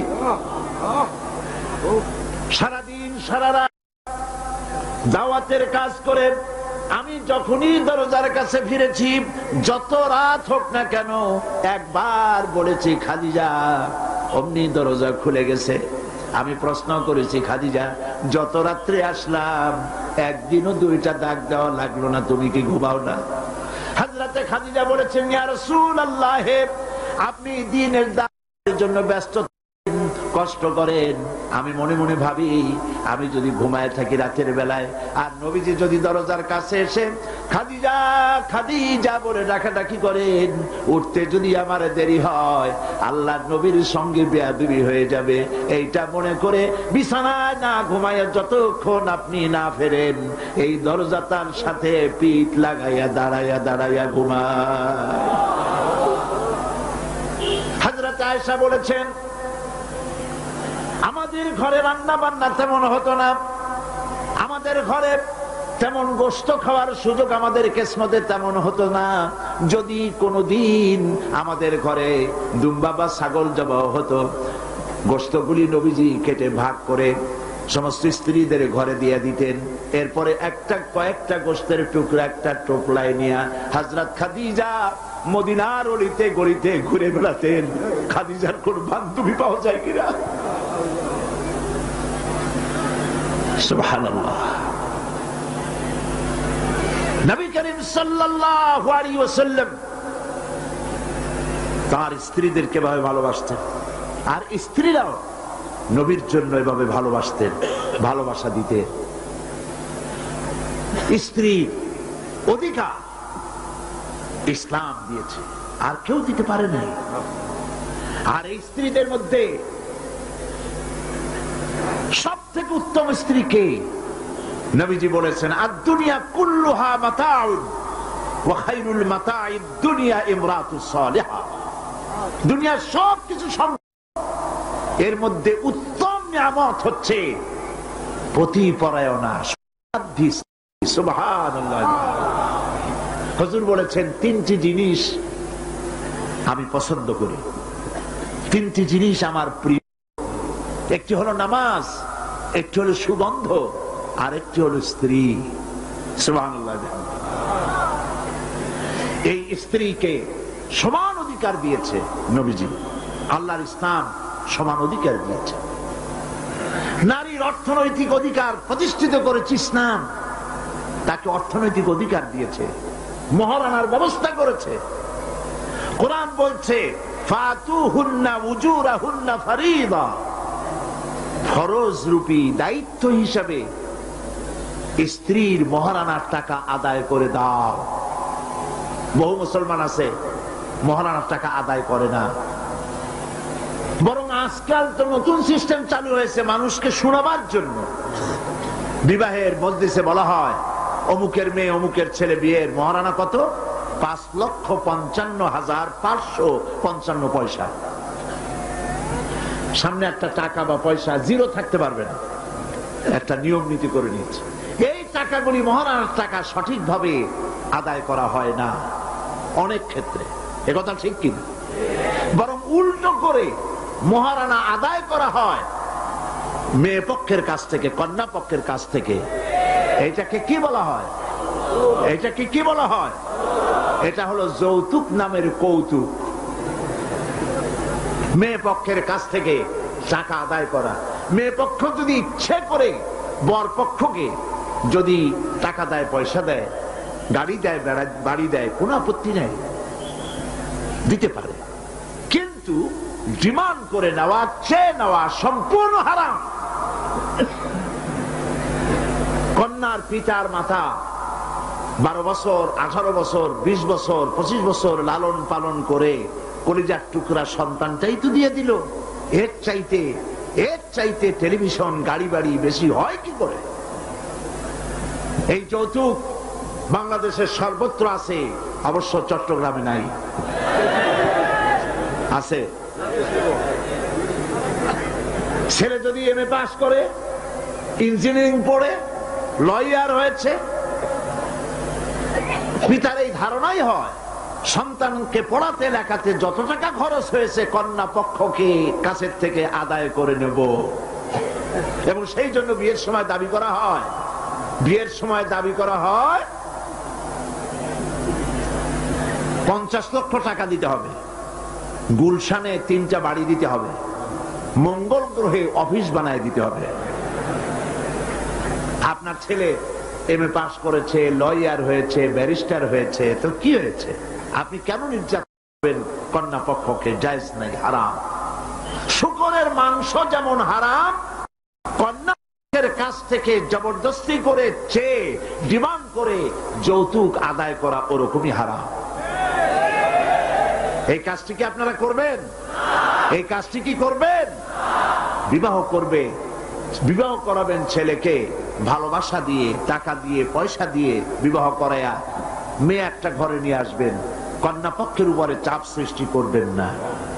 সারাদিন সারা রাত দাওয়াতের কাজ করে আমি যখনই দরজার কাছে ফিরেছি, যত রাত হোক না কেন, একবার বলেছি খাদিজা, অমনি দরজা খুলে গেছে। আমি প্রশ্ন করেছি, খাদিজা, যত রাত্রে আসলাম একদিনও দুইটা দাগ দেওয়া লাগলো না, তুমি কি ঘুমাও না? হযরতে খাদিজা বলেছেন, ইয়া রাসূলুল্লাহ, আপনি দিনের দাওয়াতের জন্য ব্যস্ত, কষ্ট করেন, আমি মনে মনে ভাবি আমি যদি ঘুমায় থাকি রাতের বেলায়, আর নবীজি যদি দরজার কাছে এসে খাদিজা খাদিজা বলে ডাকাডাকি করেন, উঠতে যদি আমার দেরি হয় আল্লাহর নবীর সঙ্গে বেয়াদবি হয়ে যাবে, এইটা মনে করে বিছানায় না ঘুমায় যতক্ষণ আপনি না ফেরেন এই দরজাটার সাথে পিঠ লাগাইয়া দাঁড়াইয়া দাঁড়াইয়া ঘুমায়। হযরত আয়েশা বলেছেন, আমাদের ঘরে রান্না বান্না তেমন হতো না, আমাদের ঘরে তেমন গোশত খাওয়ার সুযোগ আমাদের কিসমতে তেমন হতো না। যদি কোনোদিন আমাদের ঘরে দুম্বা বা ছাগল জবাহ হতো, গোশতগুলি নবীজি কেটে ভাগ করে সমস্ত স্ত্রীদের ঘরে দিয়ে দিতেন। এরপরে একটা কয়েকটা গোশতের টুকরা একটা টোপলায় নিয়ে হযরত খাদিজা মদিনার অলিতে গলিতে ঘুরে বেড়াতেন। খাদিজার কোন বান্ধবী পাওয়া যায় কিনা? সুবহানাল্লাহ। নবী করিম সাল্লাল্লাহু আলাইহি ওয়াসাল্লাম তার স্ত্রীদেরকে ভাবে ভালোবাসতেন, আর স্ত্রীরাও নবীর জন্য এভাবে ভালোবাসতেন, ভালোবাসা দিতেন। স্ত্রী অধিকার ইসলাম দিয়েছে, আর কেউ দিতে পারে নাই। আর এই স্ত্রীদের মধ্যে সব থেকে উত্তম স্ত্রী কে? নবীজি বলেছেন, আদ-দুনিয়া কুল্লুহা মাতাউন ওয়া খায়রুল মাতাইদ দুনিয়া ইমরাতুস সালিহা। দুনিয়ার সব কিছু সম্পদ, এর মধ্যে উত্তম নিয়ামত হচ্ছে পতিপরায়ণা, সাধ্বী। সুবহানাল্লাহ। হুজুর বলেছেন, তিনটি জিনিস আমি পছন্দ করি, তিনটি জিনিস আমার প্রিয়। একটি হলো নামাজ, একটি হলো সুগন্ধ, আর একটি হলো স্ত্রী। সুবহানাল্লাহ। এই স্ত্রীকে সমান অধিকার দিয়েছে নবীজি, আল্লাহর ইসলাম সমান অধিকার দিয়েছে। নারীর অর্থনৈতিক অধিকার প্রতিষ্ঠিত করেছে ইসলাম, তাকে অর্থনৈতিক অধিকার দিয়েছে, মহারানার ব্যবস্থা করেছে। কোরআন বলছে, ফাতুহুন্না উজুরাহুন্না ফারিদা, ফরজ রূপী দায়িত্ব হিসাবে স্ত্রীর মহারানার টাকা আদায় করে দাও। বহু মুসলমান আছে মহারানার টাকা আদায় করে না, বরং আজকাল তো নতুন সিস্টেম চালু হয়েছে মানুষকে শোনাবার জন্য। বিবাহের মজলিসে বলা হয়, অমুকের মেয়ে অমুকের ছেলে বিয়ের মহারানা কত? পাঁচ লক্ষ পঞ্চান্ন হাজার পাঁচশো পঞ্চান্ন পয়সা। সামনে একটা টাকা বা পয়সা জিরো থাকতে পারবে না, একটা নিয়ম নীতি করে নিচ্ছে। এই টাকাগুলি মহারানার টাকা সঠিকভাবে আদায় করা হয় না অনেক ক্ষেত্রে, একথা ঠিক কিনা? বরং উল্টো করে মহারানা আদায় করা হয় মেয়ে পক্ষের কাছ থেকে, কন্যা পক্ষের কাছ থেকে। এটাকে কি বলা হয়? এটাকে কি বলা হয়? এটা হলো যৌতুক নামের কৌতুক। মেয়ে পক্ষের কাছ থেকে টাকা আদায় করা। মেয়ে পক্ষ যদি ইচ্ছে করে বর পক্ষকে যদি টাকা দেয়, পয়সা দেয়, গাড়ি দেয়, বাড়ি দেয়, কোন আপত্তি নেই, দিতে পারে। কিন্তু ডিমান্ড করে নেওয়া, চেয়ে নেওয়া সম্পূর্ণ হারাম। কন্যার পিতার মাতা বারো বছর, আঠারো বছর, বিশ বছর, পঁচিশ বছর লালন পালন করে কলিজার টুকরা সন্তানটাই তো দিয়ে দিল। এর চাইতে এর চাইতে টেলিভিশন গাড়ি বাড়ি বেশি হয় কি করে? এই যৌতুক বাংলাদেশের সর্বত্র আছে, অবশ্য চট্টগ্রামে নাই। আছে। ছেলে যদি এম এ পাস করে, ইঞ্জিনিয়ারিং পড়ে, লয়ার হয়েছে, পিতার এই ধারণাই হয় সন্তানকে পড়াতে লেখাতে যত টাকা খরচ হয়েছে কন্যা পক্ষকে কাছের থেকে আদায় করে নেব, এবং সেই জন্য বিয়ের সময় দাবি করা হয় বিয়ের সময় দাবি করা হয় পঞ্চাশ লক্ষ টাকা দিতে হবে, গুলশানে তিনটা বাড়ি দিতে হবে, মঙ্গল গ্রহে অফিস বানায় দিতে হবে। আপনার ছেলে এম এ পাস করেছে, লয়ার হয়েছে, ব্যারিস্টার হয়েছে, তো কি হয়েছে? আপনি কেন নির্যাতন করবেন কন্যা পক্ষকে? জায়েজ নাই, হারাম। শূকরের মাংস যেমন হারাম, কন্যা পক্ষের কাছ থেকে জবরদস্তি করে চেয়ে ডিমান্ড করে যৌতুক আদায় করা ওরকমই হারাম। এই কাজটি কি আপনারা করবেন? এই কাজটি কি করবেন? বিবাহ করবে, বিবাহ করাবেন ছেলেকে ভালোবাসা দিয়ে, টাকা দিয়ে, পয়সা দিয়ে বিবাহ করায়া মেয়ে একটা ঘরে নিয়ে আসবেন, কন্যা পক্ষের উপরে চাপ সৃষ্টি করবেন না।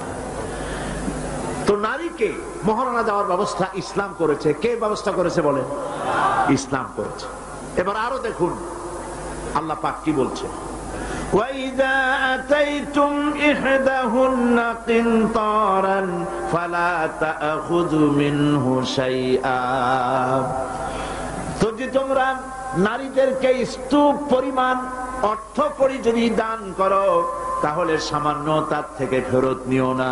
তো নারীকে মহারণা দেওয়ার ব্যবস্থা ইসলাম করেছে। কে ব্যবস্থা করেছে বলেন? ইসলাম করেছে। এবার আরো দেখুন আল্লাহ পাক কি বলছে, وَإِذَا أَتَيْتُمْ إِحْدَاهُنَّ قِنطَارًا فَلَا تَأْخُذُوا مِنْهُ شَيْئًا। তো যে তোমরা নারীদেরকে স্তূপ পরিমাণ অর্থ করি যদি দান করো, তাহলে সামান্য তার থেকে ফেরত নিও না।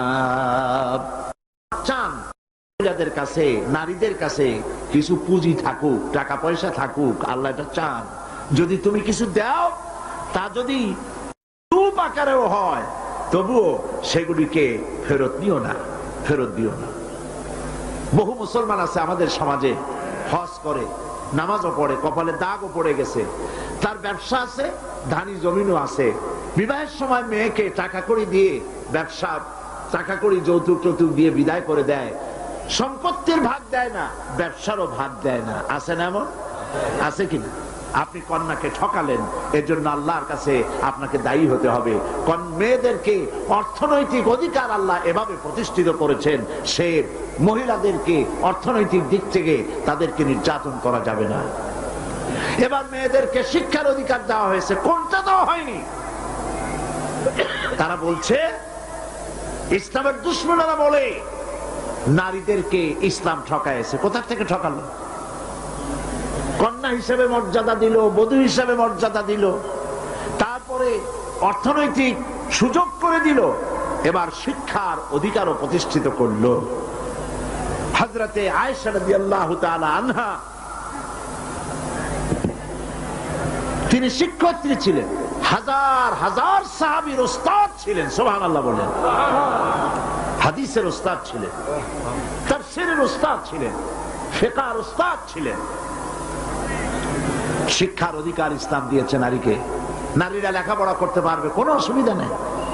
চান মহিলাদের কাছে, নারীদের কাছে কিছু পুঁজি থাকুক, টাকা পয়সা থাকুক, আল্লাহ এটা চান। যদি তুমি কিছু দাও, তা যদি স্তূপ আকারেও হয়, তবুও সেগুলিকে ফেরত নিও না, ফেরত দিও না। বহু মুসলমান আছে আমাদের সমাজে, হজ করে, নামাজও পড়ে, কপালে দাগও পড়ে গেছে, তার ব্যবসা আছে, ধানি জমিনও আছে, বিবাহের সময় মেয়েকে টাকা কড়ি দিয়ে, ব্যবসা টাকা কড়ি যৌতুক টৌতুক দিয়ে বিদায় করে দেয়, সম্পত্তির ভাগ দেয় না, ব্যবসারও ভাগ দেয় না। আছে না এমন? আছে কিনা? আপনি কন্যাকে ঠকালেন, এর জন্য আল্লাহর কাছে আপনাকে দায়ী হতে হবে। মেয়েদেরকে অর্থনৈতিক অধিকার আল্লাহ এভাবে প্রতিষ্ঠিত করেছেন, সে মহিলাদেরকে অর্থনৈতিক দিক থেকে তাদেরকে নির্যাতন করা যাবে না। এবার মেয়েদেরকে শিক্ষার অধিকার দেওয়া হয়েছে, কোনটা দেওয়া হয়নি? তারা বলছে, ইসলামের দুশমনেরা বলে নারীদেরকে ইসলাম ঠকাইছে। কোথা থেকে ঠকালো? কন্যা হিসেবে মর্যাদা দিল, বধূ হিসেবে মর্যাদা দিল, তারপরে অর্থনৈতিক সুযোগ করে দিল, এবার শিক্ষার অধিকারও প্রতিষ্ঠিত করলো। হযরতে আয়েশা রাদিয়াল্লাহু তাআলা আনহা, তিনি শিক্ষয়িত্রী ছিলেন, হাজার হাজার সাহাবীর উস্তাদ ছিলেন। সুবহানাল্লাহ বলেন। হাদিসের উস্তাদ ছিলেন, তাফসীরের উস্তাদ ছিলেন, ফিকহের উস্তাদ ছিলেন। শিক্ষার অধিকার ইসলাম দিয়েছে নারীকে। নারীরা লেখাপড়া করতে পারবে, কোনো অসুবিধা নেই।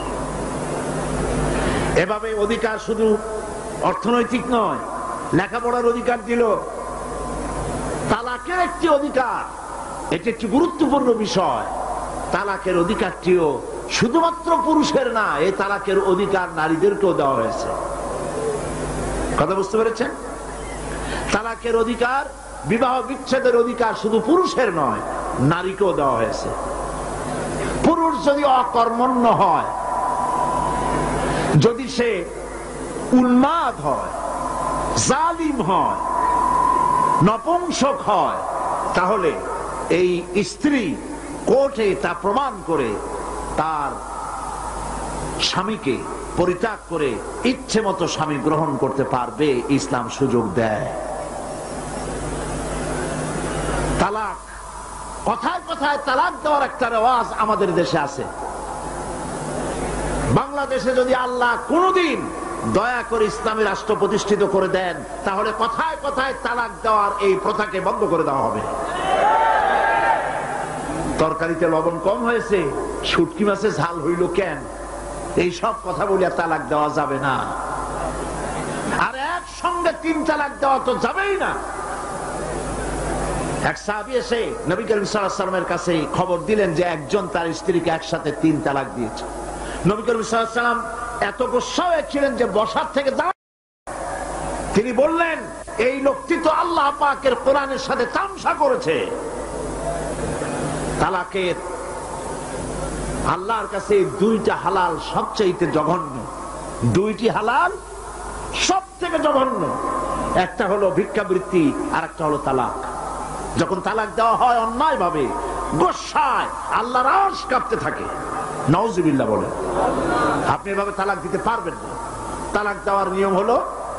এভাবে অধিকার শুধু অর্থনৈতিক নয়, লেখাপড়ার অধিকার দিল, তালাকের একটি অধিকার, এটি একটি গুরুত্বপূর্ণ বিষয়। তালাকের অধিকারটিও শুধুমাত্র পুরুষের না, এই তালাকের অধিকার নারীদেরকেও দেওয়া হয়েছে। কথা বুঝতে পেরেছেন? তালাকের অধিকার, বিবাহ বিচ্ছেদের অধিকার শুধু পুরুষের নয়, নারীকেও দেওয়া হয়েছে। পুরুষ যদি অকর্মণ্য হয়, যদি সে উন্মাদ হয়, জালিম হয়, নপুংসক হয়, তাহলে এই স্ত্রী কোর্টে তা প্রমাণ করে তার স্বামীকে পরিত্যাগ করে ইচ্ছে মতো স্বামী গ্রহণ করতে পারবে। ইসলাম সুযোগ দেয়। তালাক, কথায় কথায় তালাক দেওয়ার একটা রেওয়াজ আমাদের দেশে আছে। বাংলাদেশে যদি আল্লাহ কোনদিন দয়া করে ইসলামী রাষ্ট্র প্রতিষ্ঠিত করে দেন, তাহলে কথায় কথায় তালাক দেওয়ার এই প্রথাকে বন্ধ করে দেওয়া হবে। তরকারিতে লবণ কম হয়েছে, শুটকি মাছে ঝাল হইল কেন, এই সব কথা বলে তালাক দেওয়া যাবে না। একসঙ্গে তিন তালাক দেওয়া তো যাবেই না। এক সাহাবী এসে নবী করিম সাল্লাল্লাহু আলাইহি ওয়াসাল্লামের কাছে খবর দিলেন যে একজন তার স্ত্রীকে একসাথে তিন তালাক দিয়েছে। নবী করিম সাল্লাল্লাহু আলাইহি ওয়াসাল্লাম এত গোসা হয়েছিলেন যে বসার থেকে দাঁড়ান। তিনি বললেন, এই লোকটি তো আল্লাহ পাকের কোরআনের সাথে তামসা করেছে। তালাকের আল্লাহর কাছে দুইটা হালাল সবচেয়ে জঘন্য, দুইটি হালাল সব থেকে জঘন্য। একটা হলো ভিক্ষাবৃত্তি, আর একটা হলো তালাক। যখন তালাক দেওয়া হয় অন্যায় ভাবে, গোসায় আল্লাহর আরশ কাঁপতে থাকে। নাউজুবিল্লাহ বলে। আপনি এভাবে তালাক দিতে পারবেন না। তালাক দেওয়ার নিয়ম হলো,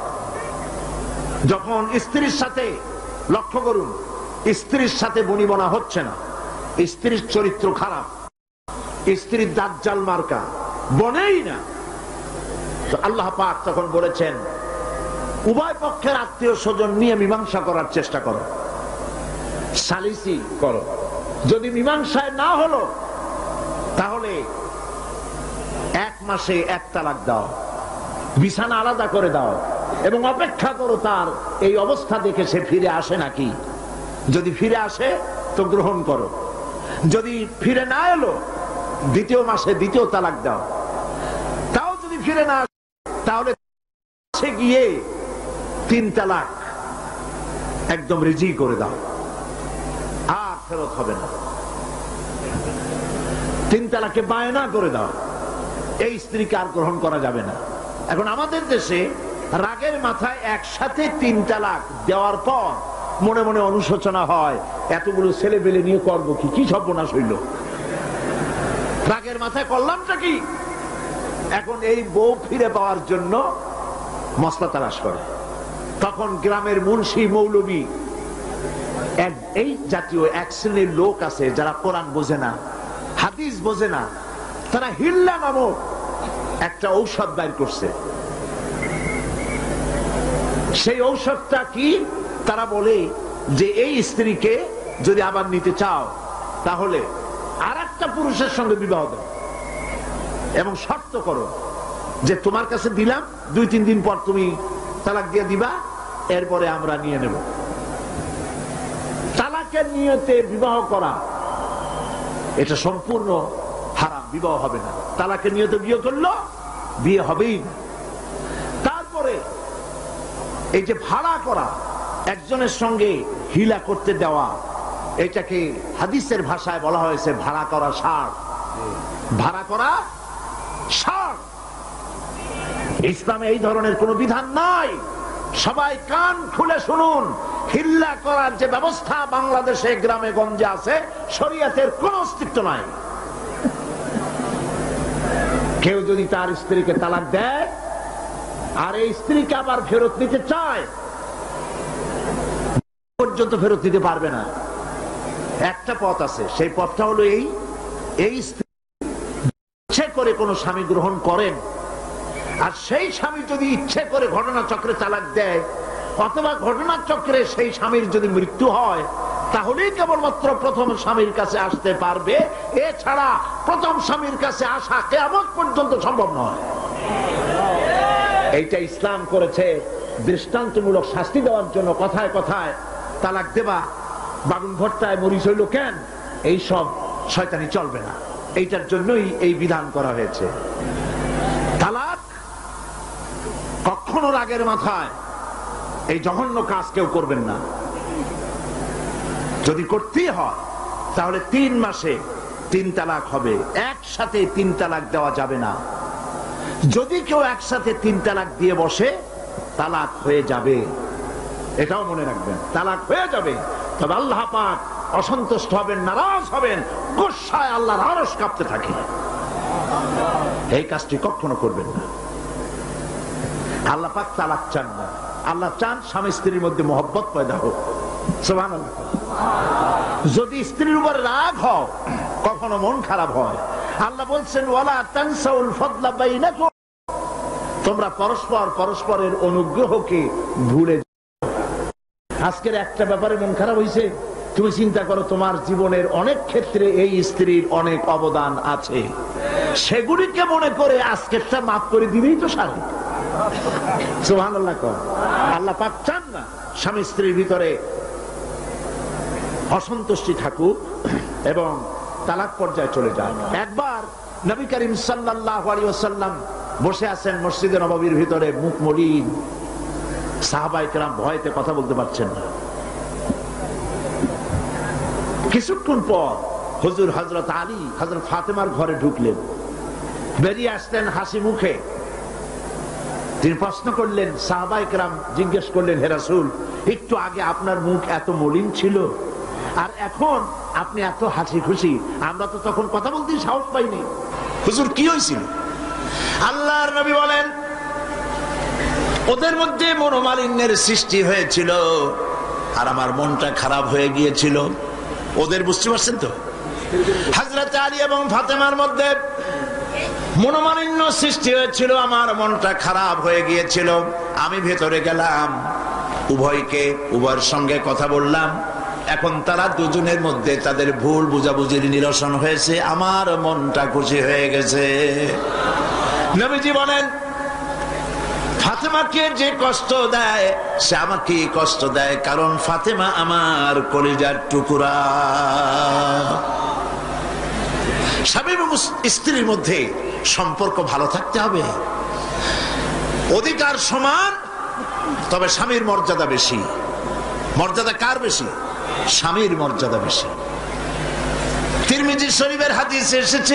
যখন স্ত্রীর সাথে, লক্ষ্য করুন, স্ত্রীর সাথে বনিবনা হচ্ছে না, স্ত্রীর চরিত্র খারাপ, স্ত্রীর দাজ্জাল মার্কা, বনেই না, তো আল্লাহ পাক তখন বলেছেন উভয় পক্ষের আত্মীয় স্বজন নিয়ে মীমাংসা করার চেষ্টা করো, সালিসি করো। যদি মীমাংসায় না হলো তাহলে এক মাসে এক তালাক দাও, বিছানা আলাদা করে দাও এবং অপেক্ষা করো তার এই অবস্থা দেখে সে ফিরে আসে নাকি। যদি ফিরে আসে তো গ্রহণ করো, যদি ফিরে না এলো দ্বিতীয় মাসে দ্বিতীয় তালাক দাও। তাও যদি ফিরে না আসে তাহলে গিয়ে তিন তালাক একদম রিজি করে দাও, আর ফেরত হবে না। তিন তালাকে বায়না করে দাও, এই স্ত্রীকে আর গ্রহণ করা যাবে না। এখন আমাদের দেশে রাগের মাথায় একসাথে তিন তালাক দেওয়ার পর মনে মনে অনুশোচনা হয়, এতগুলো ছেলে পেলে নিয়ে করবো কি, কি সর্বনাশ হইল, রাগের মাথায় করলামটা কি। এখন এই বউ ফিরে পাওয়ার জন্য মসলা তালাশ করে। তখন গ্রামের মুন্সি মৌলবী, এই জাতীয় এক শ্রেণীর লোক আছে যারা কোরআন বোঝে না, হাদিস বোঝে না, তারা হিল্লা নামক একটা ঔষধ বাইর করছে। সেই ঔষধটা কি? তারা বলে যে এই স্ত্রীকে যদি আবার নিতে চাও তাহলে আর একটা পুরুষের সঙ্গে বিবাহ দাও এবং শর্ত করো যে তোমার কাছে দিলাম, দুই তিন দিন পর তুমি তালাক দিয়ে দিবা, এরপরে আমরা নিয়ে নেব। তালাকের নিয়তে বিবাহ করা এটা সম্পূর্ণ হারাম, বিবাহ হবে না। তালাকের নিয়তে বিয়ে করলো বিয়ে হবেই না। তারপরে এই যে ভাড়া করা, একজনের সঙ্গে হিলা করতে দেওয়া, এটাকে হাদিসের ভাষায় বলা হয়েছে ভাড়া করা ষাঁড়। ভাড়া করা ষাঁড়। ইসলামে এই ধরনের কোন বিধান নাই। সবাই কান খুলে শুনুন, হিল্লা করার যে ব্যবস্থা বাংলাদেশে গ্রামে গঞ্জে আছে, শরীয়তের কোন অস্তিত্ব নাই। কেউ যদি তার স্ত্রীকে তালাক দেয় আর এই স্ত্রীকে আবার ফেরত নিতে চায়, পর্যন্ত ফেরত দিতে পারবে না। একটা পথ আছে, সেই পথটা হলো এই এই স্ত্রী ইচ্ছে করে কোন স্বামী গ্রহণ করেন, আর সেই স্বামী যদি ইচ্ছে করে ঘটনা চক্রে তালাক দেয়, অথবা ঘটনা চক্রে সেই স্বামীর যদি মৃত্যু হয়, তাহলেই কেবলমাত্র প্রথম স্বামীর কাছে আসতে পারবে। এছাড়া প্রথম স্বামীর কাছে আসা কিয়ামত পর্যন্ত সম্ভব নয়। এইটা ইসলাম করেছে দৃষ্টান্তমূলক শাস্তি দেওয়ার জন্য। কথায় কথায় তালাক দেবা, বাগুন ভট্টায় মরিচ হইল কেন, এই সব শয়তানি চলবে না। এইটার জন্যই এই বিধান করা হয়েছে। তালাক কখনো রাগের মাথায় এই জঘন্য কাজ কেউ করবেন না। যদি করতেই হয় তাহলে তিন মাসে তিন তালাক হবে, একসাথে তিন তালাক দেওয়া যাবে না। যদি কেউ একসাথে তিন তালাক দিয়ে বসে, তালাক হয়ে যাবে, এটাও মনে রাখবেন, তালাক হয়ে যাবে। তবে আল্লাহ পাক অসন্তুষ্ট হবেন, নারাজ হবেন, গোসায় আল্লাহর আরশ কাঁপতে থাকে। এই কাজটি কখনো করবেন না। আল্লাহ পাক তালাক চান না। আল্লাহ চান স্বামী স্ত্রীর মধ্যে মহব্বত পয়দা হোক। সুবহানাল্লাহ। যদি স্ত্রীর উপর রাগ হয়, কখনো মন খারাপ হয়, আল্লাহ বলছেন ওয়ালা তানসাউল ফাদলা বাইনাকুম, তোমরা পরস্পর পরস্পরের অনুগ্রহকে ভুলে যাও। আজকের একটা ব্যাপারে মন খারাপ হয়েছে, তুমি চিন্তা করো তোমার জীবনের অনেক ক্ষেত্রে এই স্ত্রীর অনেক অবদান আছে, সেগুলিকে মনে করে আজকেরটা মাফ করে দিবেই তো সারে। সুবহানাল্লাহ। আল্লাহ পাক চান না স্বামী স্ত্রীর ভিতরে অসন্তুষ্টি থাকুক এবং তালাক পর্যায়ে চলে যায়। একবার নবী করিম সাল্লাল্লাহু আলাইহি ওয়াসাল্লাম বসে আছেন মসজিদে নববীর ভিতরে, মুখ মলিন, সাহাবায়ে কেরাম ভয়তে কথা বলতে পারছেন না। কিছুক্ষণ পর হুজুর হযরত আলী হযরত ফাতেমার ঘরে ঢুকলেন, বেরিয়ে আসলেন হাসি মুখে। তিনি প্রশ্ন করলেন, সাহাবায়ে কেরাম জিজ্ঞেস করলেন, হে রাসূল, একটু আগে আপনার মুখ এত মলিন ছিল আর এখন আপনি এত হাসি খুশি, আমরা তো তখন কথা বলতে সাহস পাইনি। হুজুর কি হয়েছিল? আল্লাহর নবী বলেন, ওদের মধ্যে মনোমালিন্যের সৃষ্টি হয়েছিল আর আমার মনটা খারাপ হয়ে গিয়েছিল। ওদের, বুঝতে পারছেন তো, হযরত আলী এবং ফাতেমার মধ্যে মনোমালিন্য সৃষ্টি হয়েছিল, আমার মনটা খারাপ হয়ে গিয়েছিল। আমি ভেতরে গেলাম, উভয়কে উভয়ের সঙ্গে কথা বললাম। এখন তারা দুজনের মধ্যে তাদের ভুল বুঝাবুঝির নিরসন হয়েছে, আমার মনটা খুশি হয়ে গেছে। নবীজি বলেন, ফাতেমাকে যে কষ্ট দেয় সে আমাকে কষ্ট দেয়, কারণ ফাতেমা আমার কলিজার টুকরা। স্বামী এবং স্ত্রীর মধ্যে সম্পর্ক ভালো থাকতে হবে, অধিকার সমান, তবে স্বামীর মর্যাদা বেশি। মর্যাদা কার বেশি? স্বামীর মর্যাদা বেশি। তিরমিজি শরীফের হাদিসে এসেছে,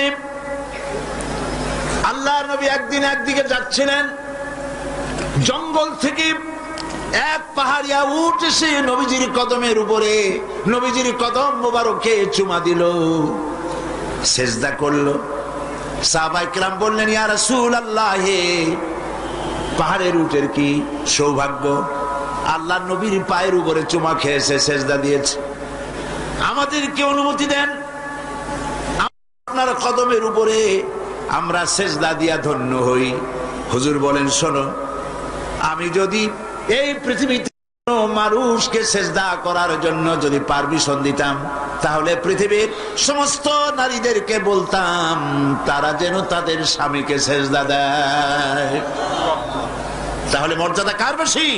আল্লাহর নবী একদিন একদিকে যাচ্ছিলেন, জঙ্গল থেকে এক পাহাড়িয়া উট এসে নবীজির কদমের উপরে নবীজির কদম মোবারকে চুমা দিল, সেজদা করলো। সাহাবায়ে কেরাম বললেন, ইয়া রাসূলুল্লাহ, পাহাড়ের উটের কি সৌভাগ্য, আল্লাহর নবীর পায়ের উপরে চুমা খেয়েছে, সেজদা দিয়েছে, আমাদেরকে অনুমতি দেন আপনার কদমের উপরে আমরা সেজদা দিয়া ধন্য হই। হুজুর বলেন, শোনো, আমি যদি এই পৃথিবীতে মানুষকে সেজদা করার জন্য যদি পারমিশন দিতাম, তাহলে পৃথিবীর সমস্ত নারীদেরকে বলতাম তারা যেন তাদের স্বামীকে সেজদা দেয়। তাহলে মর্যাদা কার বেশি?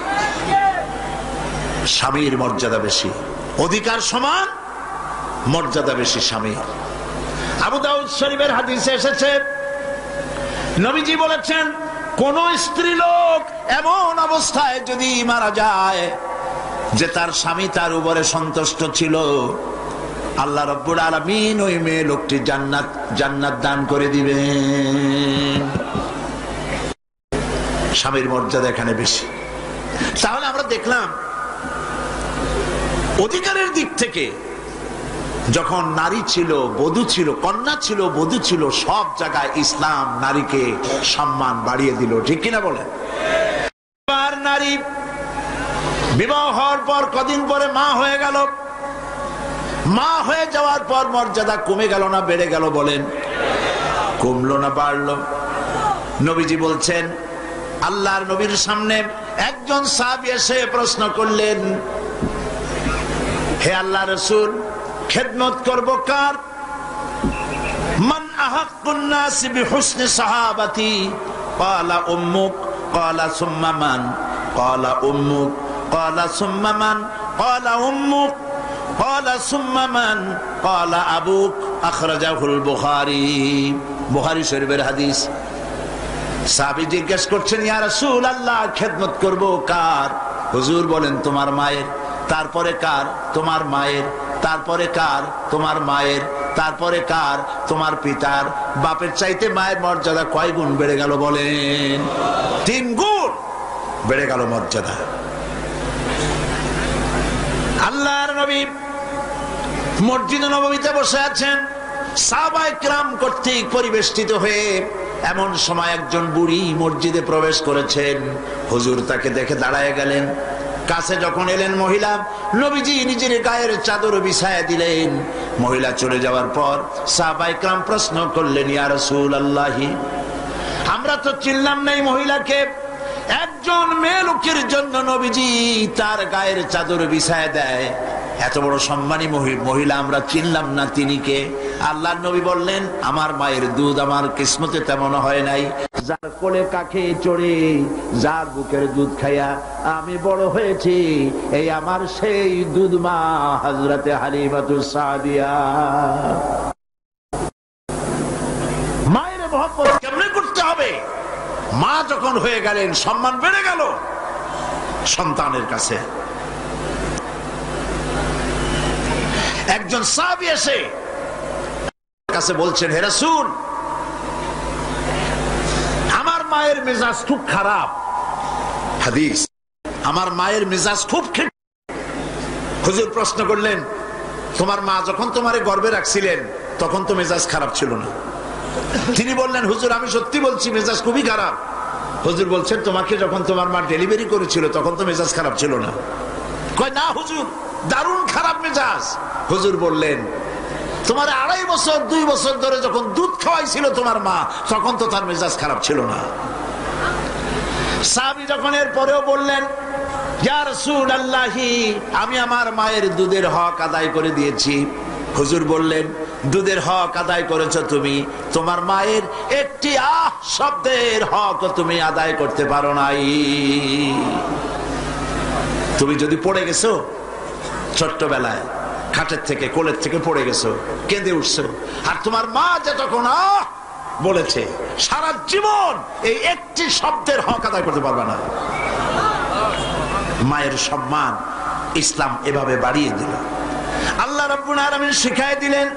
স্বামীর মর্যাদা বেশি। অধিকার সমান, মর্যাদা বেশি স্বামীর। আবু দাউদ শরীফের হাদিসে এসেছে, নবীজি বলেছেন, কোন স্ত্রী লোক এমন অবস্থায় যদি মারা যায় যে তার স্বামী তার উপরে সন্তুষ্ট ছিল, আল্লাহ রাব্বুল আলামিন ওই মেয়ে লোকটি জান্নাত জান্নাত দান করে দিবেন। স্বামীর মর্যাদা এখানে বেশি। তাহলে আমরা দেখলাম অধিকারের দিক থেকে যখন নারী ছিল, বধূ ছিল, কন্যা ছিল, বধূ ছিল, সব জায়গায় ইসলাম নারীকে সম্মান বাড়িয়ে দিল, ঠিক কিনা বলেন? এবার নারী বিবাহ হওয়ার পর কদিন পরে মা হয়ে গেল, মা হয়ে যাওয়ার পর মর্যাদা কমে গেল না বেড়ে গেল? বলেন, কমলো না বাড়লো? নবীজি বলছেন, আল্লাহর নবীর সামনে একজন সাহাবী এসে প্রশ্ন করলেন, হে আল্লাহ রাসূল, খেদমত করব কার? মান আহাক্কুন নাস বিহুসনি সাহাবাতি? ক্বালা উম্মুক। ক্বালা সুম্মা মান? ক্বালা উম্মুক। ক্বালা সুম্মা মান? ক্বালা উম্মুক। ক্বালা সুম্মা মান? ক্বালা আবুক। আখরাজাহুল বুখারী। বুখারী শরীফের হাদিস। সাহাবী জিজ্ঞেস করছেন, ইয়া রাসূলুল্লাহ, খেদমত করব কার? হুজুর বলেন, তোমার মায়ের। তারপরে কার? তোমার মায়ের। তারপরে কার? তোমার মায়ের। তারপরে কার? তোমার পিতার। বাপের চাইতে মায়ের মর্যাদা কয় গুণ বেড়ে গেল? বলেন, তিন গুণ বেড়ে গেল মর্যাদা। আল্লাহর নবী মসজিদে নববীতে বসে আছেন, সাহাবায়ে কিরাম কর্তৃক পরিবেষ্টিত হয়ে এমন সময় একজন বুড়ি মসজিদে প্রবেশ করেছেন। হুজুর তাকে দেখে দাঁড়ায় গেলেন। কাছে যখন এলেন মহিলা, নবীজি নিজের গায়ের চাদর বিছায়া দিলেন। মহিলা চলে যাওয়ার পর সাহাবায়ে কিরাম প্রশ্ন করলেন, ইয়া রাসূলুল্লাহ, আমরা তো চিনলাম না এই মহিলাকে, একজন মেয়ে লোকের জন্য নবীজি তার গায়ের চাদর বিছায়া দেয়, এত বড় সম্মানী মহিলা আমরা চিনলাম না, তিনি কে? আল্লাহর নবী বললেন, আমার মায়ের দুধ আমার কিসমতে তেমন হয় নাই, যার কোলে কাকে চড়ে, যার বুকের দুধ খাইয়া আমি বড় হয়েছি, এই আমার সেই দুধ মা হযরতে হালিমাতুস সাদিয়া। মায়ের মহব্বত কেমনে করতে হবে? মা যখন হয়ে গেলেন সম্মান বেড়ে গেল সন্তানের কাছে। একজন সাহাবী এসে কাছে বলছেন, হে রাসূল, আমার মায়ের মেজাজ খুব খারাপ। হাদিস, আমার মায়ের মেজাজ খুব খারাপ। হুজুর প্রশ্ন করলেন, তোমার মা যখন তোমারে গর্ভে রাখছিলেন তখন তো মেজাজ খারাপ ছিল না? তিনি বললেন, হুজুর আমি সত্যি বলছি মেজাজ খুবই খারাপ। হুজুর বলছেন, তোমাকে যখন তোমার মা ডেলিভারি করেছিল তখন তো মেজাজ খারাপ ছিল না? কয় না হুজুর, দারুণ খারাপ মেজাজ। হুজুর বললেন, তোমার আড়াই বছর দুই বছর ধরে যখন দুধ খাওয়াইছিল তোমার মা তখন তো তার মেজাজ খারাপ ছিল না। সাহাবী যখন এর পরেও বললেন, ইয়া রাসূলুল্লাহ, আমি আমার মায়ের দুধের হক আদায় করে দিয়েছি। হুজুর বললেন, দুধের হক আদায় করেছো তুমি, তোমার মায়ের একটি আহ শব্দের হক তুমি আদায় করতে পারো নাই। তুমি যদি পড়ে গেছো ছোট্টবেলায় খাটের থেকে কোলের থেকে পড়ে গেছো, কেঁদে উঠছো, আর তোমার মা যে তখন আহ বলেছে, সারা জীবন এই একটি শব্দের হক আদায় করতে পারবে না। মায়ের সম্মান ইসলাম এভাবে বাড়িয়ে দিল। আল্লাহ রাব্বুল আলামিন শিখায় দিলেন,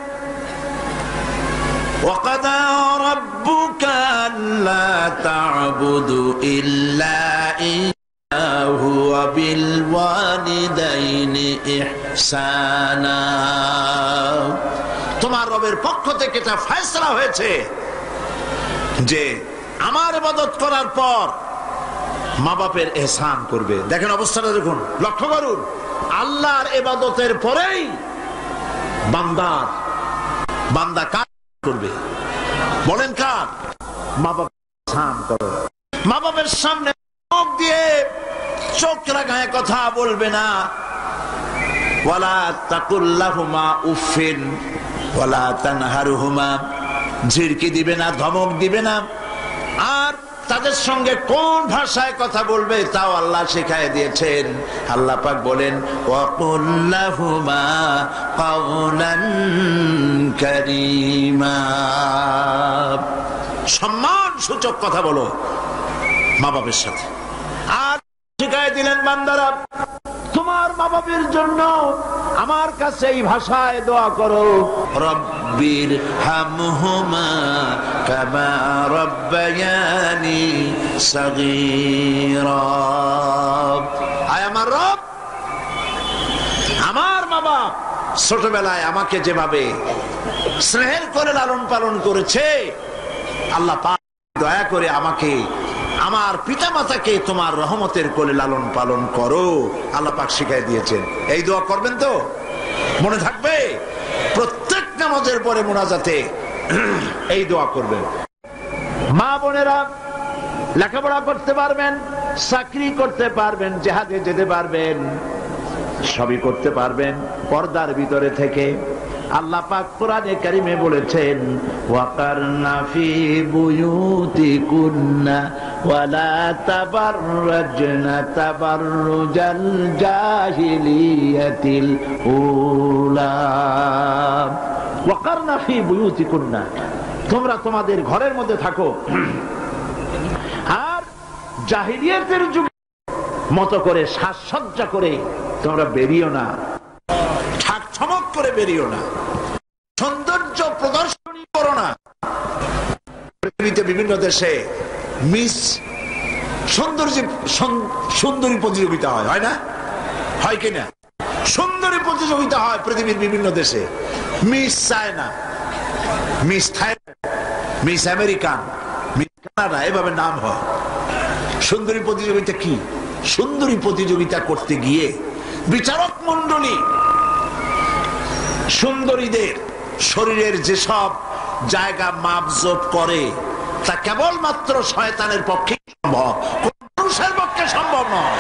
وَقَضَى رَبُّكَ أَلَّا تَعْبُدُوا إِلَّا إِيَّاهُ وَبِالْوَالِدَيْنِ إِحْسَانًا। তোমার রবের পক্ষ থেকে এটা ফয়সালা হয়েছে যে আমার ইবাদত করার পর মা বাপের ইহসান করবে। দেখেন অবস্থাটা দেখুন, লক্ষ্য করুন, আল্লাহর ইবাদতের পরেই বান্দা বান্দা কাজ করবে। বলেন কার? মা বাপ ইহসান করো। মা বাপের সামনে চোখ দিয়ে চোখ লাগায় কথা বলবে না। ওয়ালা তাকুল লাহুমা উফিন ওয়ালা তানহারহুমা, ঝিড়কি দিবে না, ধমক দিবে না। আর তাদের সঙ্গে কোন ভাষায় কথা বলবে তাও আল্লাহ শিখায় দিয়েছেন। আল্লাহ পাক বলেন, ওয়াকুল লাহুমা কাওলান কারীমা, সম্মান সূচক কথা বলো মা বাবার সাথে। আর শিখায় দিলেন, বান্দারা তোমার মা বাবার জন্য আমার কাছে এই ভাষায় দোয়া করো, রব্বির হামহুমা কামা রব্বায়ানি সাগীরা। আয় আমার রব, আমার মা বাপ ছোটবেলায় আমাকে যেভাবে স্নেহ করে লালন পালন করেছে, আল্লাহ পাক দয়া করে আমাকে, আমার পিতা মাতাকে তোমার রহমতের কোলে লালন পালন করো। আল্লাহ পাক শিখাই দিয়েছেন। এই দোয়া করবেন তো? মনে থাকবে? প্রত্যেক নামাজের পরে মুনাজাতে এই দোয়া করবেন। মা বোনেরা লেখাপড়া করতে পারবেন, চাকরি করতে পারবেন, জিহাদে যেতে পারবেন, সবই করতে পারবেন পর্দার ভিতরে থেকে। আল্লাহ পাক কোরআনে কারিমে বলেছেন, ওয়াকারনা ফি বুয়ুতিকুন্না ওয়ালা তাবাররাজনা তাবাররুজাল জাহিলিয়াতিল উলা। ওয়াকারনা ফি বুয়ুতিকুন্না, তোমরা তোমাদের ঘরের মধ্যে থাকো, আর জাহিলিয়াতের যুগে মতো করে সাজসজ্জা করে তোমরা বেরিও না, ঠাক ঠমক করে বেরিও না, সৌন্দর্য প্রদর্শনী করো না। পৃথিবীতে বিভিন্ন দেশে মিস সৌন্দর্য সুন্দরী প্রতিযোগিতা হয়, হয় না? হয় কিনা? সুন্দরী প্রতিযোগিতা হয় পৃথিবীর বিভিন্ন দেশে। Miss China, Miss Thailand, Miss American, Miss Canada, এভাবে নাম হয়। সুন্দরী প্রতিযোগিতা কি? সুন্দরী প্রতিযোগিতা করতে গিয়ে বিচারক মন্ডলী সুন্দরীদের শরীরের যেসব জায়গা মাপজোপ করে তা কেবলমাত্র শয়তানের পক্ষে সম্ভব, কোন পুরুষের পক্ষে সম্ভব নয়।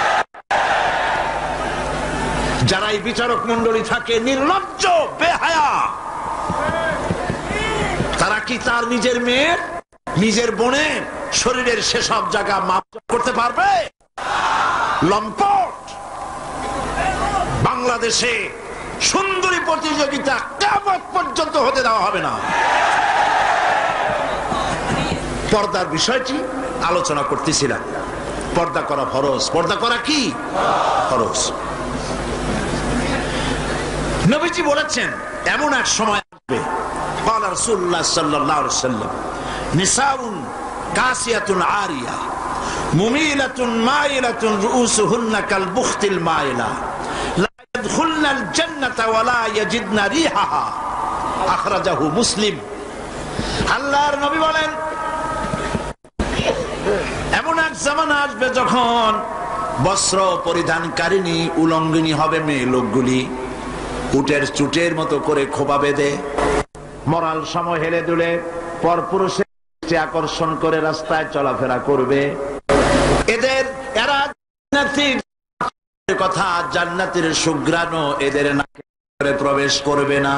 যারা এই বিচারক মন্ডলী থাকে নির্লজ্জ বেহায়া, তারা কি তার নিজের মেয়ের, নিজের বোনের শরীরের সেসব জায়গা মাপ করতে পারবে? লম্পট। বাংলাদেশে সুন্দরী প্রতিযোগিতা কিয়ামত পর্যন্ত হতে দেওয়া হবে না। পর্দার বিষয়টি আলোচনা করতেছিলাম। পর্দা করা ফরজ। পর্দা করা কি ফরজ? নবীজি বলেছেন এমন এক সময় আসবে, ক্বালা রাসূলুল্লাহ সাল্লাল্লাহু আলাইহি ওয়াসাল্লাম, নিসাউন কাসিয়াতুন আরিয়া মুমিলাতুন মাইলাতুন রুউসুহুন্না কাল বুখতিল মাইলা লা ইয়াদখুলনাল জান্নাতা ওয়া লা ইয়াজিদনা রিহাহা। আখরাজাহু মুসলিম। আল্লাহর নবী বলেন এমন এক জামানা আসবে যখন বস্ত্র পরিধানকারিণী উলঙ্গিনী হবে মেয়ে লোকগুলি, উটের চুটের মতো করে খোপা বেঁধে মরাল সময় হেলে দুলে পরপুরুষের দৃষ্টি আকর্ষণ করে রাস্তায় চলাফেরা করবে। এদের এরা জান্নাতীর কথা, জান্নাতের সুঘ্রাণ এদের নাকে প্রবেশ করবে না।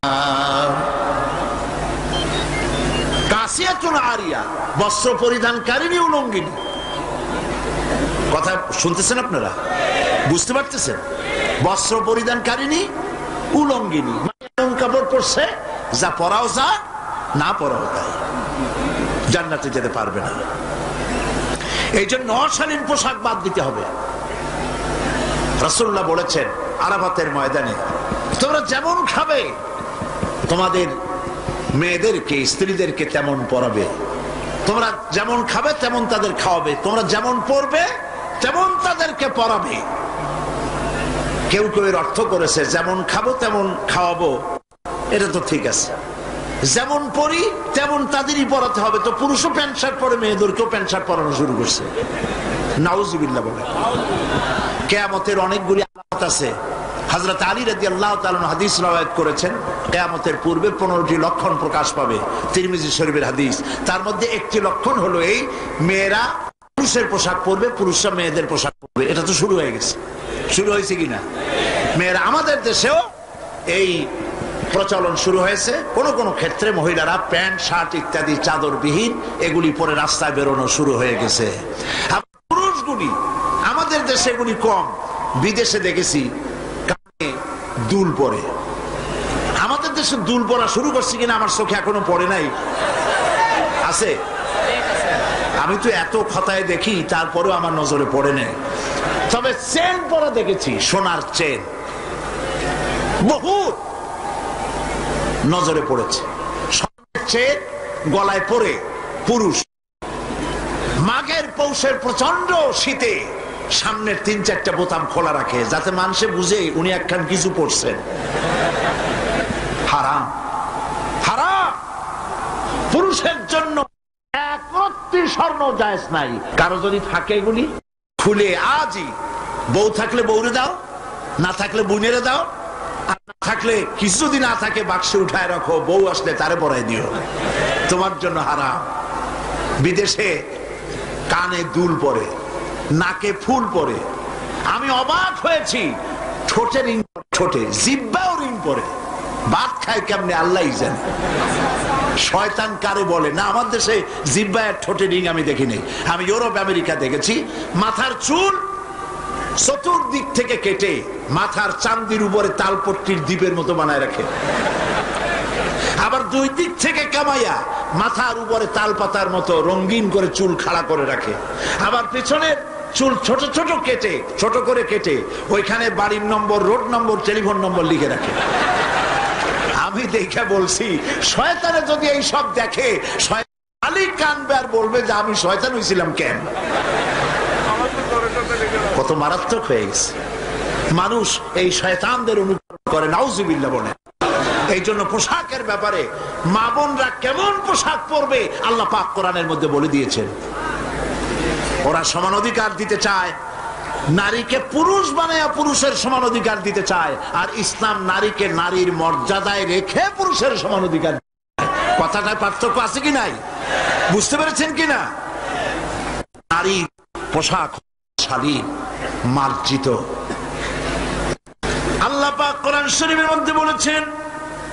কাসিয়াতুন আরিয়া, বস্ত্র পরিধানকারিণী উলঙ্গিনী। কথা শুনতেছেন আপনারা? বুঝতে পারতেছেন? বস্ত্র পরিধানকারিণী উলঙ্গিনী, এমন কাপড় পরছে যা পরাও যা, না পরাও তাই, জান্নাতে যেতে পারবে না। এই জন্য অশালীন পোশাক বাদ দিতে হবে। রাসূলুল্লাহ বলেছেন আরাফাতের ময়দানে, তোমরা যেমন খাবে তোমাদের মেয়েদেরকে স্ত্রীদেরকে তেমন পরাবে, তোমরা যেমন খাবে তেমন তাদের খাওয়াবে, তোমরা যেমন পরবে তেমন তাদেরকে পরাবে। কেউ কেউ এর অর্থ করেছে যেমন খাবো তেমন খাওয়াবো, এটা তো ঠিক আছে, যেমন পরি তেমন তাদেরই পরাতে হবে। তো পুরুষও প্যান্ট শার্ট পরে মেয়েদেরকেও প্যান্ট শার্ট পরানো শুরু করছে। নাউজুবিল্লাহ বলে। কিয়ামতের অনেকগুলি আলামত আছে। হযরত আলী রাদিয়াল্লাহু তাআলা হাদিস রওয়ায়াত করেছেন, কিয়ামতের পূর্বে পনেরোটি লক্ষণ প্রকাশ পাবে। তিরমিজি শরীফের হাদিস। তার মধ্যে একটি লক্ষণ হলো এই, মেয়েরা পুরুষের পোশাক পরবে, পুরুষরা মেয়েদের পোশাক পরবে। এটা তো শুরু হয়ে গেছে। শুরু হয়েছে কিনা? মেয়েরা, আমাদের দেশেও এই প্রচলন শুরু হয়েছে। কোন কোন ক্ষেত্রে মহিলারা প্যান্ট শার্ট ইত্যাদি চাদরবিহীন এগুলি পরে রাস্তায় বেরোনো শুরু হয়ে গেছে। পুরুষগুলি আমাদের দেশে এগুলি কম, বিদেশে দেখেছি কানে দুল পরে। আমাদের দেশে দুল পরা শুরু করছে কিনা আমার চোখে এখনো পড়ে নাই। আছে? আমি তো এত খতায় দেখি, তারপরেও আমার নজরে পড়ে নেই। তবে চেন পরা দেখেছি, সোনার চেন বহুত নজরে পড়েছে। সোনার চেন গলায় পরে পুরুষ মাঘের পৌষের প্রচন্ড শীতে সামনের তিন চারটা বোতাম খোলা রাখে, যাতে মানুষে বুঝে উনি একখান কিছু পড়ছেন। হারাম, হারাম। পুরুষের জন্য এক রত্তি স্বর্ণ জায়েজ নাই। কারো যদি থাকে এগুলি খুলে আজই, বউ থাকলে বউরে দাও, না থাকলে বুনেরে দাও, আর না থাকলে কিছু যদি না থাকে বাক্সে উঠায় রাখো, বউ আসলে তারে পরাই দিও, তোমার জন্য হারাম। বিদেশে কানে দুল পরে, নাকে ফুল পরে। আমি অবাক হয়েছি, ঠোঁটে রিং, ঠোঁটে জিহ্বাও রিং পরে। ভাত খায় কেমনে আল্লাহই জানে। শয়তান কারে বলে না, আমার দেশে জিহ্বায় ঠোঁটে রিং আমি দেখিনি। আমি ইউরোপ আমেরিকা দেখেছি, মাথার চুল চতুর্দিক থেকে কেটে মাথার চান্দির উপরে তালপট্টির দ্বীপের মতো বানায় রাখে, আবার দুই দিক থেকে কামাইয়া মাথার উপরে তাল পাতার মতো রঙিন করে চুল খাড়া করে রাখে, আবার পেছনের চুল ছোট ছোট কেটে, ছোট করে কেটে ওইখানে বাড়ির নম্বর, রোড নম্বর, টেলিফোন নম্বর লিখে রাখে। আমি দেখে বলছি, শয়তানে যদি এই সব দেখে শয়তানি কানবে আর বলবে যে আমি শয়তান হয়েছিলাম কেন। কত মারাত্মক হয়ে গেছে। মানুষ এই শয়তানদের অনুকরণ করে, নাউজুবিল্লাহ বলে। এই জন্য পোশাকের ব্যাপারে মা বোনরা কেমন পোশাক পরবে আল্লাহ পাক কোরআনের মধ্যে বলে দিয়েছেন। ওরা সমান অধিকার দিতে চায়, নারীকে পুরুষ বানায়া পুরুষের সমান অধিকার দিতে চায়, আর ইসলাম নারীকে নারীর মর্যাদায় রেখে পুরুষের সমান অধিকার। কথাটায় পার্থক্য আছে কি নাই? বুঝতে পেরেছেন কিনা? নারীর পোশাক শালীন, মার্জিত। আল্লাহ পাক কোরআন শরীফের মধ্যে বলেছেন,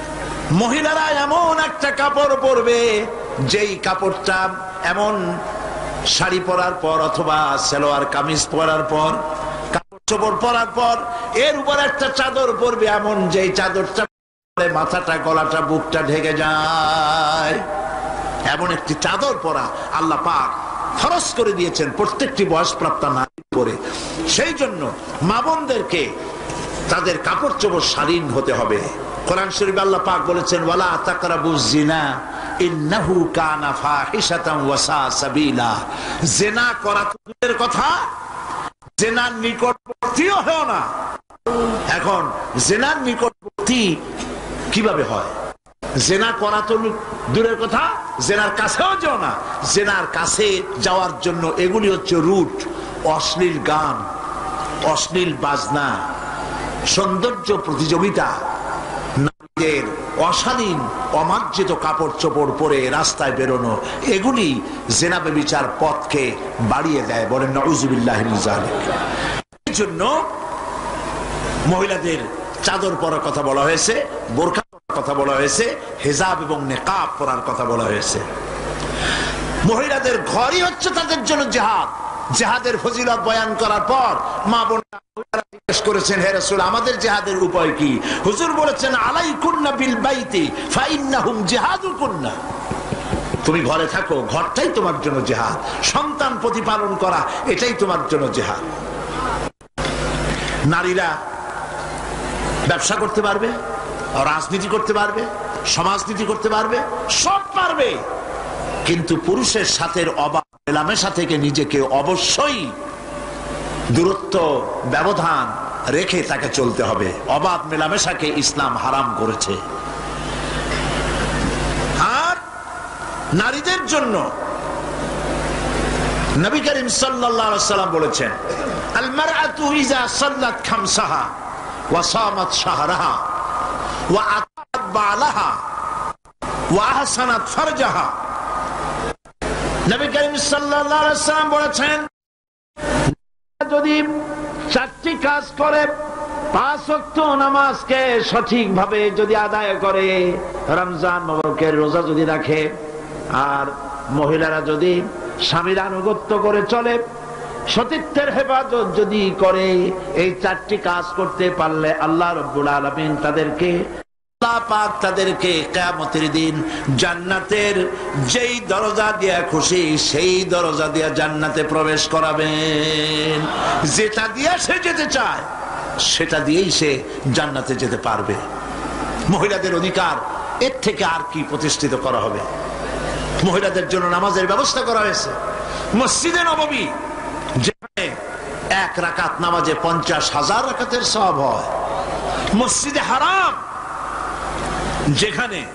মহিলারা এমন একটা কাপড় পরবে যেই কাপড়টা এমন শাড়ি পরার পর অথবা সালোয়ার কামিজ পরার পর, কাপড় চোপড় পরার পর এর উপর একটা চাদর পরবে, এমন যে চাদরটা মাথাটা, গলাটা, বুকটা ঢেকে যায়, এমন একটি চাদর পরা আল্লাহ পাক ফরজ করে দিয়েছেন প্রত্যেকটি বয়সপ্রাপ্ত নারীর উপরে। সেই জন্য মা বোনদেরকে তাদের কাপড় চোপড় শালীন হতে হবে। কোরআন শরীফে আল্লাহ পাক বলেছেন, ওয়ালা তাকরাবুজ জিনা ইন্নাহু কানা ফাহিশাতান ওয়া সা সাবিলা। জিনা করা তো দূরের কথা, জিনার নিকটবর্তীও হয় না। এখন জিনার নিকটবর্তী কিভাবে হয়? জেনা করা তো দূরের কথা, জেনার কাছেও যাও না। জেনার কাছে যাওয়ার জন্য এগুলি হচ্ছে রুট, অশ্লীল গান, অশ্লীল বাজনা, সৌন্দর্য প্রতিযোগিতা, নারীদের অশালীন অমার্জিত কাপড় চোপড় পরে রাস্তায় বেরোনো, এগুলি জেনা ব্যভিচার পথকে বাড়িয়ে দেয়। বলেন নাউযুবিল্লাহি মিন যালিক। এই জন্য মহিলাদের চাদর পরার কথা বলা হয়েছে, বোরকা কথা বলা হয়েছে, হিজাব এবং নিকাব পরার কথা বলা হয়েছে। মহিলাদের ঘরই হচ্ছে তাদের জন্য জিহাদ। জিহাদের ফজিলত বয়ান করার পর মা বোনরা জিজ্ঞেস করেছেন, হে রাসূল, আমাদের জিহাদের উপায় কি? হুজুর বলেছেন, আলাইকুন্না বিল বাইতি ফাইন্নাহুম জিহাদুকুন্না। তুমি ঘরে থাকো, ঘরটাই তোমার জন্য জিহাদ। সন্তান প্রতিপালন করা, এটাই তোমার জন্য জিহাদ। নারীরা ব্যবসা করতে পারবে, রাজনীতি করতে পারবে, সমাজনীতি করতে পারবে, সব পারবে, কিন্তু পুরুষের সাথে অবাধ মেলামেশা থেকে নিজেকে অবশ্যই দূরত্ব ব্যবধান রেখে তাকে চলতে হবে। অবাধ মেলামেশাকে ইসলাম হারাম করেছে। আর নারীদের জন্য নবী করিম সাল্লাল্লাহু আলাইহি ওয়াসাল্লাম বলেছেন, আল মারআতু ইযা সাল্লাত খামসাহা ওয়া সামাত শাহরাহা ওয়া আতাত বালাহা ওয়া আহসানাত ফারজাহা। নবী করিম সাল্লাল্লাহু আলাইহি ওয়াসাল্লাম বলেছেন, যদি চারটি কাজ করে, পাঁচ ওয়াক্ত নামাজকে সঠিকভাবে যদি আদায় করে, রমজান মুবারকের রোজা যদি রাখে, আর মহিলারা যদি স্বামীর আনুগত্য করে চলে, সতীত্বের হেফাজত যদি করে, এই চারটি কাজ করতে পারলে আল্লাহ রাব্বুল আলামিন তাদেরকে আল্লাহ পাক তাদেরকে কিয়ামতের দিন জান্নাতের যেই দরজা দিয়ে খুশি সেই দরজা দিয়ে জান্নাতে প্রবেশ করাবেন। যেটা দিয়ে সে যেতে চায় সেটা দিয়েই সে জান্নাতে যেতে পারবে। মহিলাদের অধিকার এর থেকে আর কি প্রতিষ্ঠিত করা হবে? মহিলাদের জন্য নামাজের ব্যবস্থা করা হয়েছে। মসজিদে নববী, যেখানে এক রাকাত নামাজে পঞ্চাশ হাজার রাকাতের সওয়াব হয়। মসজিদে হারাম, যেখানে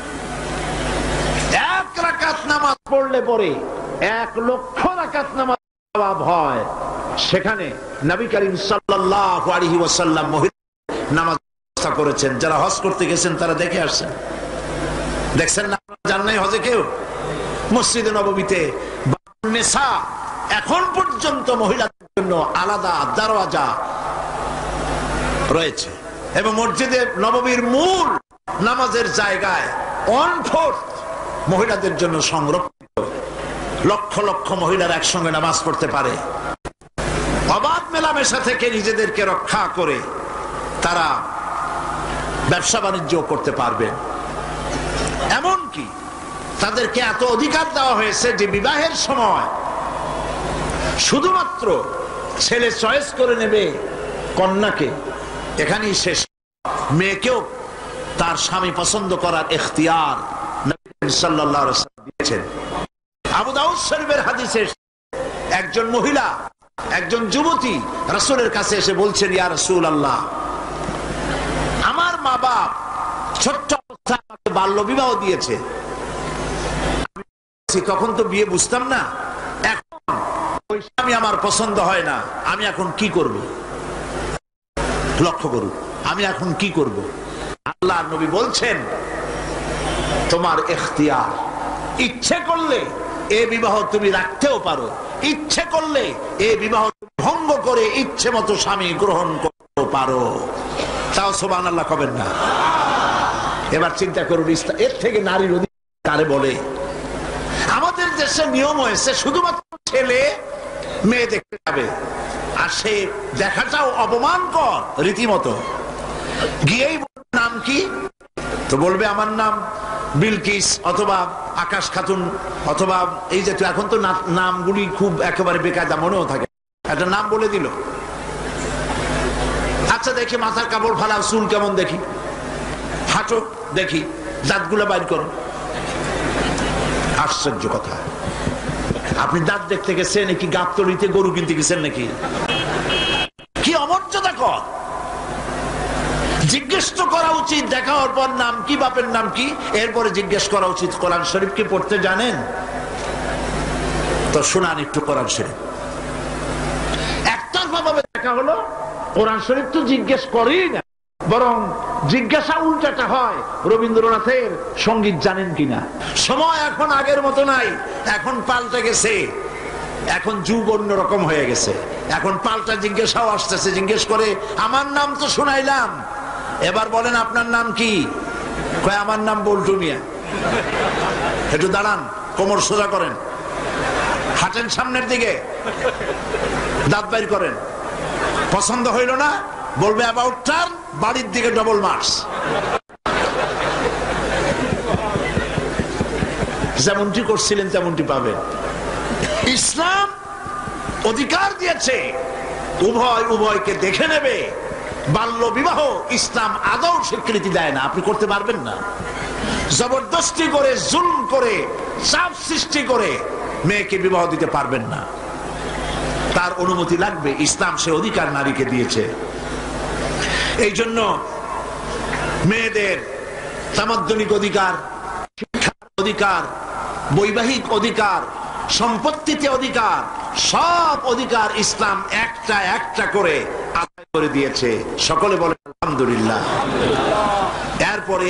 এক রাকাত নামাজ পড়লে পরে এক লক্ষ রাকাত নামাজ সওয়াব হয়, সেখানে নবী করিম সাল্লাল্লাহু আলাইহি ওয়াসাল্লাম মহিলা নামাজ ব্যবস্থা করেছেন। যারা হজ করতে গেছেন তারা দেখে আসছেন, দেখছেন না? জান নাই হজে কেউ? মসজিদে নববীতে নেশা এখন পর্যন্ত মহিলাদের জন্য আলাদা দরওয়াজা রয়েছে, এবং মসজিদে নববীর মূল নামাজের জায়গায় ওয়ান ফোর্থ মহিলাদের জন্য সংরক্ষিত। লক্ষ লক্ষ মহিলারা একসঙ্গে নামাজ পড়তে পারে। অবাধ মেলামেশা থেকে নিজেদেরকে রক্ষা করে তারা ব্যবসা বাণিজ্য করতে পারবে। এমনকি তাদেরকে এত অধিকার দেওয়া হয়েছে যে বিবাহের সময় শুধুমাত্র ছেলে চয়েস করে নেবে কন্যাকে, এখানেই শেষ। মেয়েকেও তার স্বামী পছন্দ করার ইখতিয়ার নবী সাল্লাল্লাহু আলাইহি ওয়াসাল্লাম দিয়েছেন। আবু দাউদ শরীফের হাদিসে একজন মহিলা, একজন যুবতী রাসূলের কাছে এসে বলছেন, ইয়া রাসূলুল্লাহ, আমার মা বাপ ছোট্ট অবস্থায় আমাকে বাল্য বিবাহ দিয়েছে। তখন তো বিয়ে বুঝতাম না, এখন ওই স্বামী আমার পছন্দ হয় না, আমি এখন কি করব? লক্ষ্য করুন, আমি এখন কি করব? আল্লাহর নবী বলছেন, তোমার ইখতিয়ার। ইচ্ছে করলে এই বিবাহ তুমি রাখতেও পারো, ইচ্ছে করলে এই বিবাহ ভঙ্গ করে ইচ্ছে মতো স্বামী গ্রহণ করতে পারো। তাও সুবহানাল্লাহ কবেন না? এবার চিন্তা করুন, এর থেকে নারীর অধিকার কারে বলে? আমাদের দেশে নিয়ম হয়েছে শুধুমাত্র ছেলে মেয়ে দেখতে যাবে, আর সে দেখাটাও অপমানকর রীতিমতো। গিয়েই নাম কি? তো বলবে আমার নাম বিলকিস অথবা আকাশ খাতুন অথবা এই জাতীয়। এখন তো নামগুলি খুব একেবারে বেকায়দা মনেও থাকে, একটা নাম বলে দিল। আচ্ছা দেখি মাথার কাপড় ফালাও, চুল কেমন দেখি, হাঁটো দেখি, দাঁতগুলো বাইর করো। আশ্চর্য কথা, আপনি দাঁত দেখতে গেছেন নাকি গাবতলিতে গরু কিনতে গেছেন নাকি? কি অমর্যাদা কর! জিজ্ঞেস তো করা উচিত দেখা হওয়ার পর নাম কি, বাপের নাম কি, এরপরে জিজ্ঞেস করা উচিত কোরআন শরীফ কি পড়তে জানেন? তো শোনান একটু কোরআন শরীফ। একতরফা ভাবে দেখা হলো, কোরআন শরীফ তো জিজ্ঞেস করেই না, বরং জিজ্ঞাসা উল্টাটা হয় রবীন্দ্রনাথের সঙ্গীত জানেন কিনা। সময় এখন আগের মতো নাই, এখন পাল্টে গেছে, এখন যুগ অন্যরকম হয়ে গেছে। এখন পাল্টা জিজ্ঞাসাও আসতেছে, জিজ্ঞেস করে আমার নাম তো শুনাইলাম, এবার বলেন আপনার নাম কি? কয় আমার নাম বল্টু মিয়া। একটু দাঁড়ান, কোমর সোজা করেন, হাঁটেন সামনের দিকে, দাঁত বাইর করেন। পছন্দ হইল না, বলবে অ্যাবাউট টার্ন, বাড়ির দিকে ডবল মার্কস। যেমনটি করছিলেন তেমনটি পাবেন। ইসলাম অধিকার দিয়েছে উভয় উভয়কে দেখে নেবে। বাল্য বিবাহ ইসলাম আদৌ স্বীকৃতি দেয় না, আপনি করতে পারবেন না। জবরদস্তি করে, জুলম করে, চাপ সৃষ্টি করে মেয়েকে বিবাহ দিতে পারবেন না, তার অনুমতি লাগবে। ইসলাম সে অধিকার নারীকে দিয়েছে। এই জন্য মেয়েদের সামাজিক অধিকার, শিক্ষার অধিকার, বৈবাহিক অধিকার, সম্পত্তিতে অধিকার, সব অধিকার ইসলাম একটা একটা করে আদায় করে দিয়েছে। সকলে বলে আলহামদুলিল্লাহ। এরপরে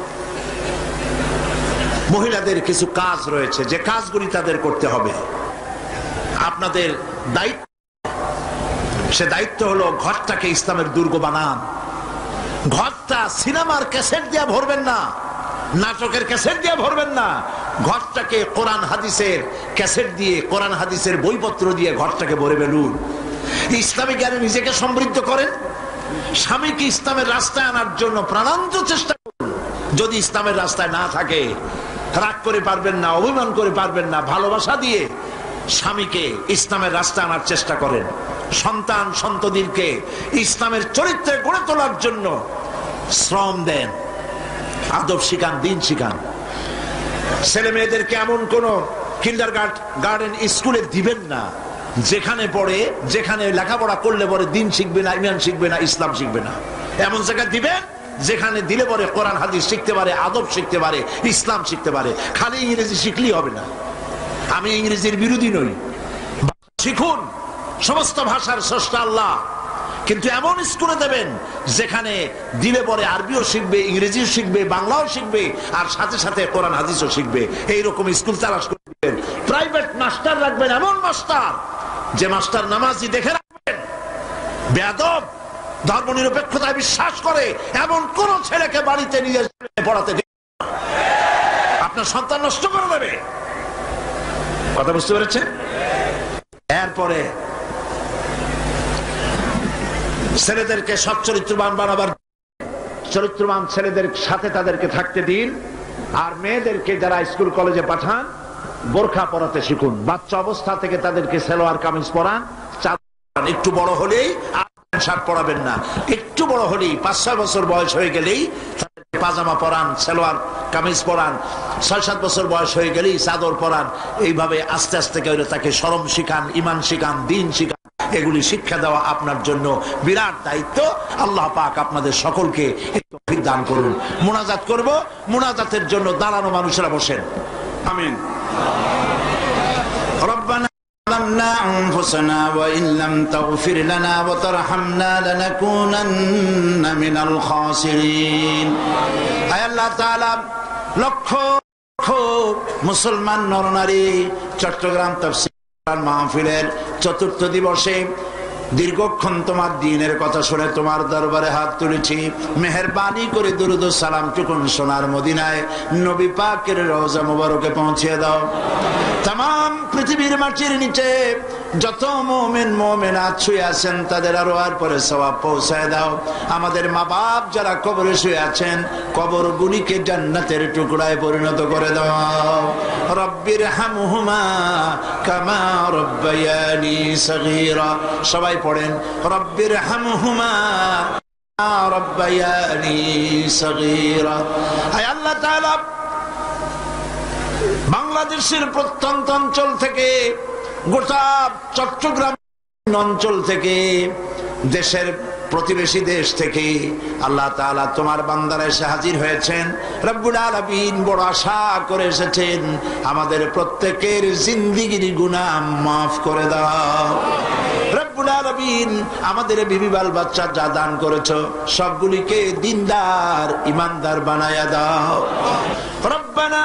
মহিলাদের কিছু কাজ রয়েছে, যে কাজগুলি তাদের করতে হবে। আপনাদের দায়িত্ব, সে দায়িত্ব হলো ঘরটাকে ইসলামের দুর্গ বানান। ঘরটা সিনেমার ক্যাসেট দিয়ে ভরবেন না, নাটকের ক্যাসেট দিয়ে ভরবেন না। ঘরটাকে কোরআন হাদিসের ক্যাসেট দিয়ে, কোরআন হাদিসের বইপত্র দিয়ে ঘরটাকে ভরে ফেলুন। ইসলামী জ্ঞানে নিজেকে সমৃদ্ধ করেন। স্বামীকে ইসলামের রাস্তায় আনার জন্য প্রাণান্ত চেষ্টা করুন। যদি ইসলামের রাস্তায় না থাকে, রাগ করে পারবেন না, অভিমান করে পারবেন না, ভালোবাসা দিয়ে স্বামীকে ইসলামের রাস্তায় আনার চেষ্টা করেন। সন্তান সন্ততিকে ইসলামের চরিত্রে গড়ে তোলার জন্য শ্রম দেন, আদব শিখান, দিন শিখান। ছেলে মেয়েদেরকে এমন কোন কিন্ডার গার্ডেন স্কুলে দিবেন না যেখানে পড়ে, যেখানে লেখাপড়া করলে পরে দিন শিখবে না, ইমান শিখবে না, ইসলাম শিখবে না। এমন জায়গায় দিবেন যেখানে দিলে পরে কোরআন হাদিস শিখতে পারে, আদব শিখতে পারে, ইসলাম শিখতে পারে। খালি ইংরেজি শিখলেই হবে না। আমি ইংরেজির বিরোধী নই, শিখুন, সমস্ত ভাষার স্রষ্টা আল্লাহ, কিন্তু এমন স্কুলে দেবেন যেখানে দিলে পরে আরবিও শিখবে, ইংরেজিও শিখবে, বাংলাও শিখবে, আর সাথে সাথে কোরআন হাদিসও শিখবে। এইরকম স্কুল তালাশ করে দিবেন। প্রাইভেট মাস্টার রাখবেন, এমন মাস্টার যে মাস্টার নামাজি দেখে রাখবেন, বেয়াদব, ধর্ম নিরপেক্ষতায় বিশ্বাস করে এমন কোন ছেলেকে বাড়িতে নিয়ে পড়াতে দেবেন না। আপনার সন্তান নষ্ট করে দেবে। কথা বুঝতে পেরেছেন? এরপরে ছেলেদেরকে সৎ চরিত্রবান বানাবার, চরিত্রবান ছেলেদের সাথে তাদেরকে থাকতে দিন। আর মেয়েদেরকে যারা স্কুল কলেজে পাঠান, বোরখা পরাতে শিখুন। বাচ্চা অবস্থা থেকে তাদেরকে সালোয়ার কামিজ পরান। একটু বড় হলেই শার্ট পরাবেন না, একটু বড় হলেই, পাঁচ ছয় বছর বয়স হয়ে গেলেই পাজামা পরান, সালোয়ার কামিজ পরান। ছয় সাত বছর বয়স হয়ে গেলেই চাদর পরান। এইভাবে আস্তে আস্তে করে তাকে শরম শিখান, ইমান শিখান, দিন শিখান। এগুলি শিক্ষা দেওয়া আপনার জন্য বিরাট দায়িত্ব। আল্লাহ পাক আপনাদের সকলকে তৌফিক দান করুন। মুনাজাত করব, মুনাজাতের জন্য দাঁড়ানো মানুষেরা বসেন। আমিন। রব্বানা ظلمنا أنفسنا وإن لم تغفر لنا وترحمنا لنكونن من الخاسرين। আয় আল্লাহ তাআলা, লক্ষ লক্ষ মুসলমান নরনারী চট্টগ্রাম তাফসীর মাহফিলের চতুর্থ দিবসে দীর্ঘক্ষণ তোমার দ্বীনের কথা শুনে তোমার দরবারে হাত তুলেছি, মেহেরবানি করে দুরুদ ও সালাম টুকুন সোনার মদিনায় নবী পাকের রওজা মুবারকে পৌঁছে দাও। তাম পৃথিবীর মাটির নিচে যত মুমিন মুমিনাত শুয়ে আছেন তাদের আরো আর পরে সওয়াব পৌঁছায় দাও। আমাদের মা বাপ যারা কবরে শুয়ে আছেন কবরগুলিকে জান্নাতের টুকরায় পরিণত করে দাও। রব্বির হামহুমা কামা রব্বায়ানি সগীরা। সবাই পড়েন রব্বির হামহুমা কামা রব্বায়ানি সগীরা। আয় আল্লাহ তাআলা, বাংলাদেশের প্রত্যন্ত অঞ্চল থেকে, গোটা চট্টগ্রাম অঞ্চল থেকে, দেশের প্রতিবেশী দেশ থেকে আল্লাহ তাআলা তোমার বান্দারা এসে হাজির হয়েছেন। রব্বুল আলামিন বড় আশা করে এসেছেন আমাদের প্রত্যেকের জিন্দেগির গুনাহ মাফ করে দাও। রব্বুল আলামিন আমাদের বিবি বাল বাচ্চা যা দান করেছো সবগুলিকে দিনদার ইমানদার বানায়া দাও। রব্বানা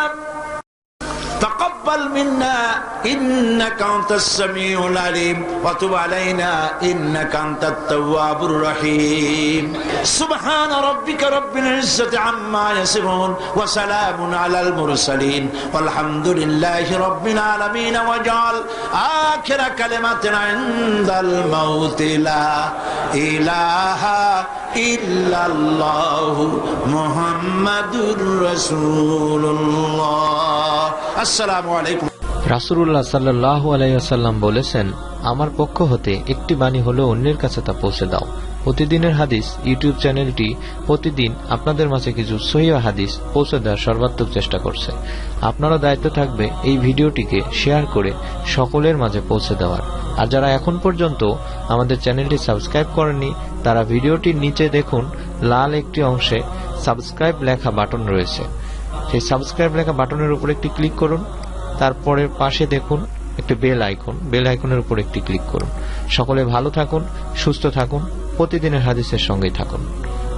تقبل منا إنك أنت السميع العليم وتب علينا إنك أنت التواب الرحيم. سبحان ربك رب العزة عما يصفون وسلام على المرسلين والحمد لله رب العالمين. واجعل آخر كلمتنا عند الموت لا إله إلا الله محمد رسول الله. আসসালামু আলাইকুম। রাসূলুল্লাহ সাল্লাল্লাহু আলাইহি ওয়াসাল্লাম বলেছেন, আমার পক্ষ হতে একটি বাণী হলো অন্যের কাছে তা পৌঁছে দাও। প্রতিদিনের হাদিস ইউটিউব চ্যানেলটি প্রতিদিন আপনাদের মাঝে কিছু সহিহ হাদিস পৌঁছে দেওয়ার সর্বাত্মক চেষ্টা করছে। আপনারও দায়িত্ব থাকবে এই ভিডিওটিকে শেয়ার করে সকলের মাঝে পৌঁছে দেওয়ার। আর যারা এখন পর্যন্ত আমাদের চ্যানেলটি সাবস্ক্রাইব করেননি তারা ভিডিওটির নিচে দেখুন লাল একটি অংশে সাবস্ক্রাইব লেখা বাটন রয়েছে। সেই সাবস্ক্রাইব লেখা বাটনের উপর একটি ক্লিক করুন, তারপরে পাশে দেখুন একটি বেল আইকন, বেল আইকনের উপর একটি ক্লিক করুন। সকলে ভালো থাকুন, সুস্থ থাকুন, প্রতিদিনের হাদিসের সঙ্গেই থাকুন।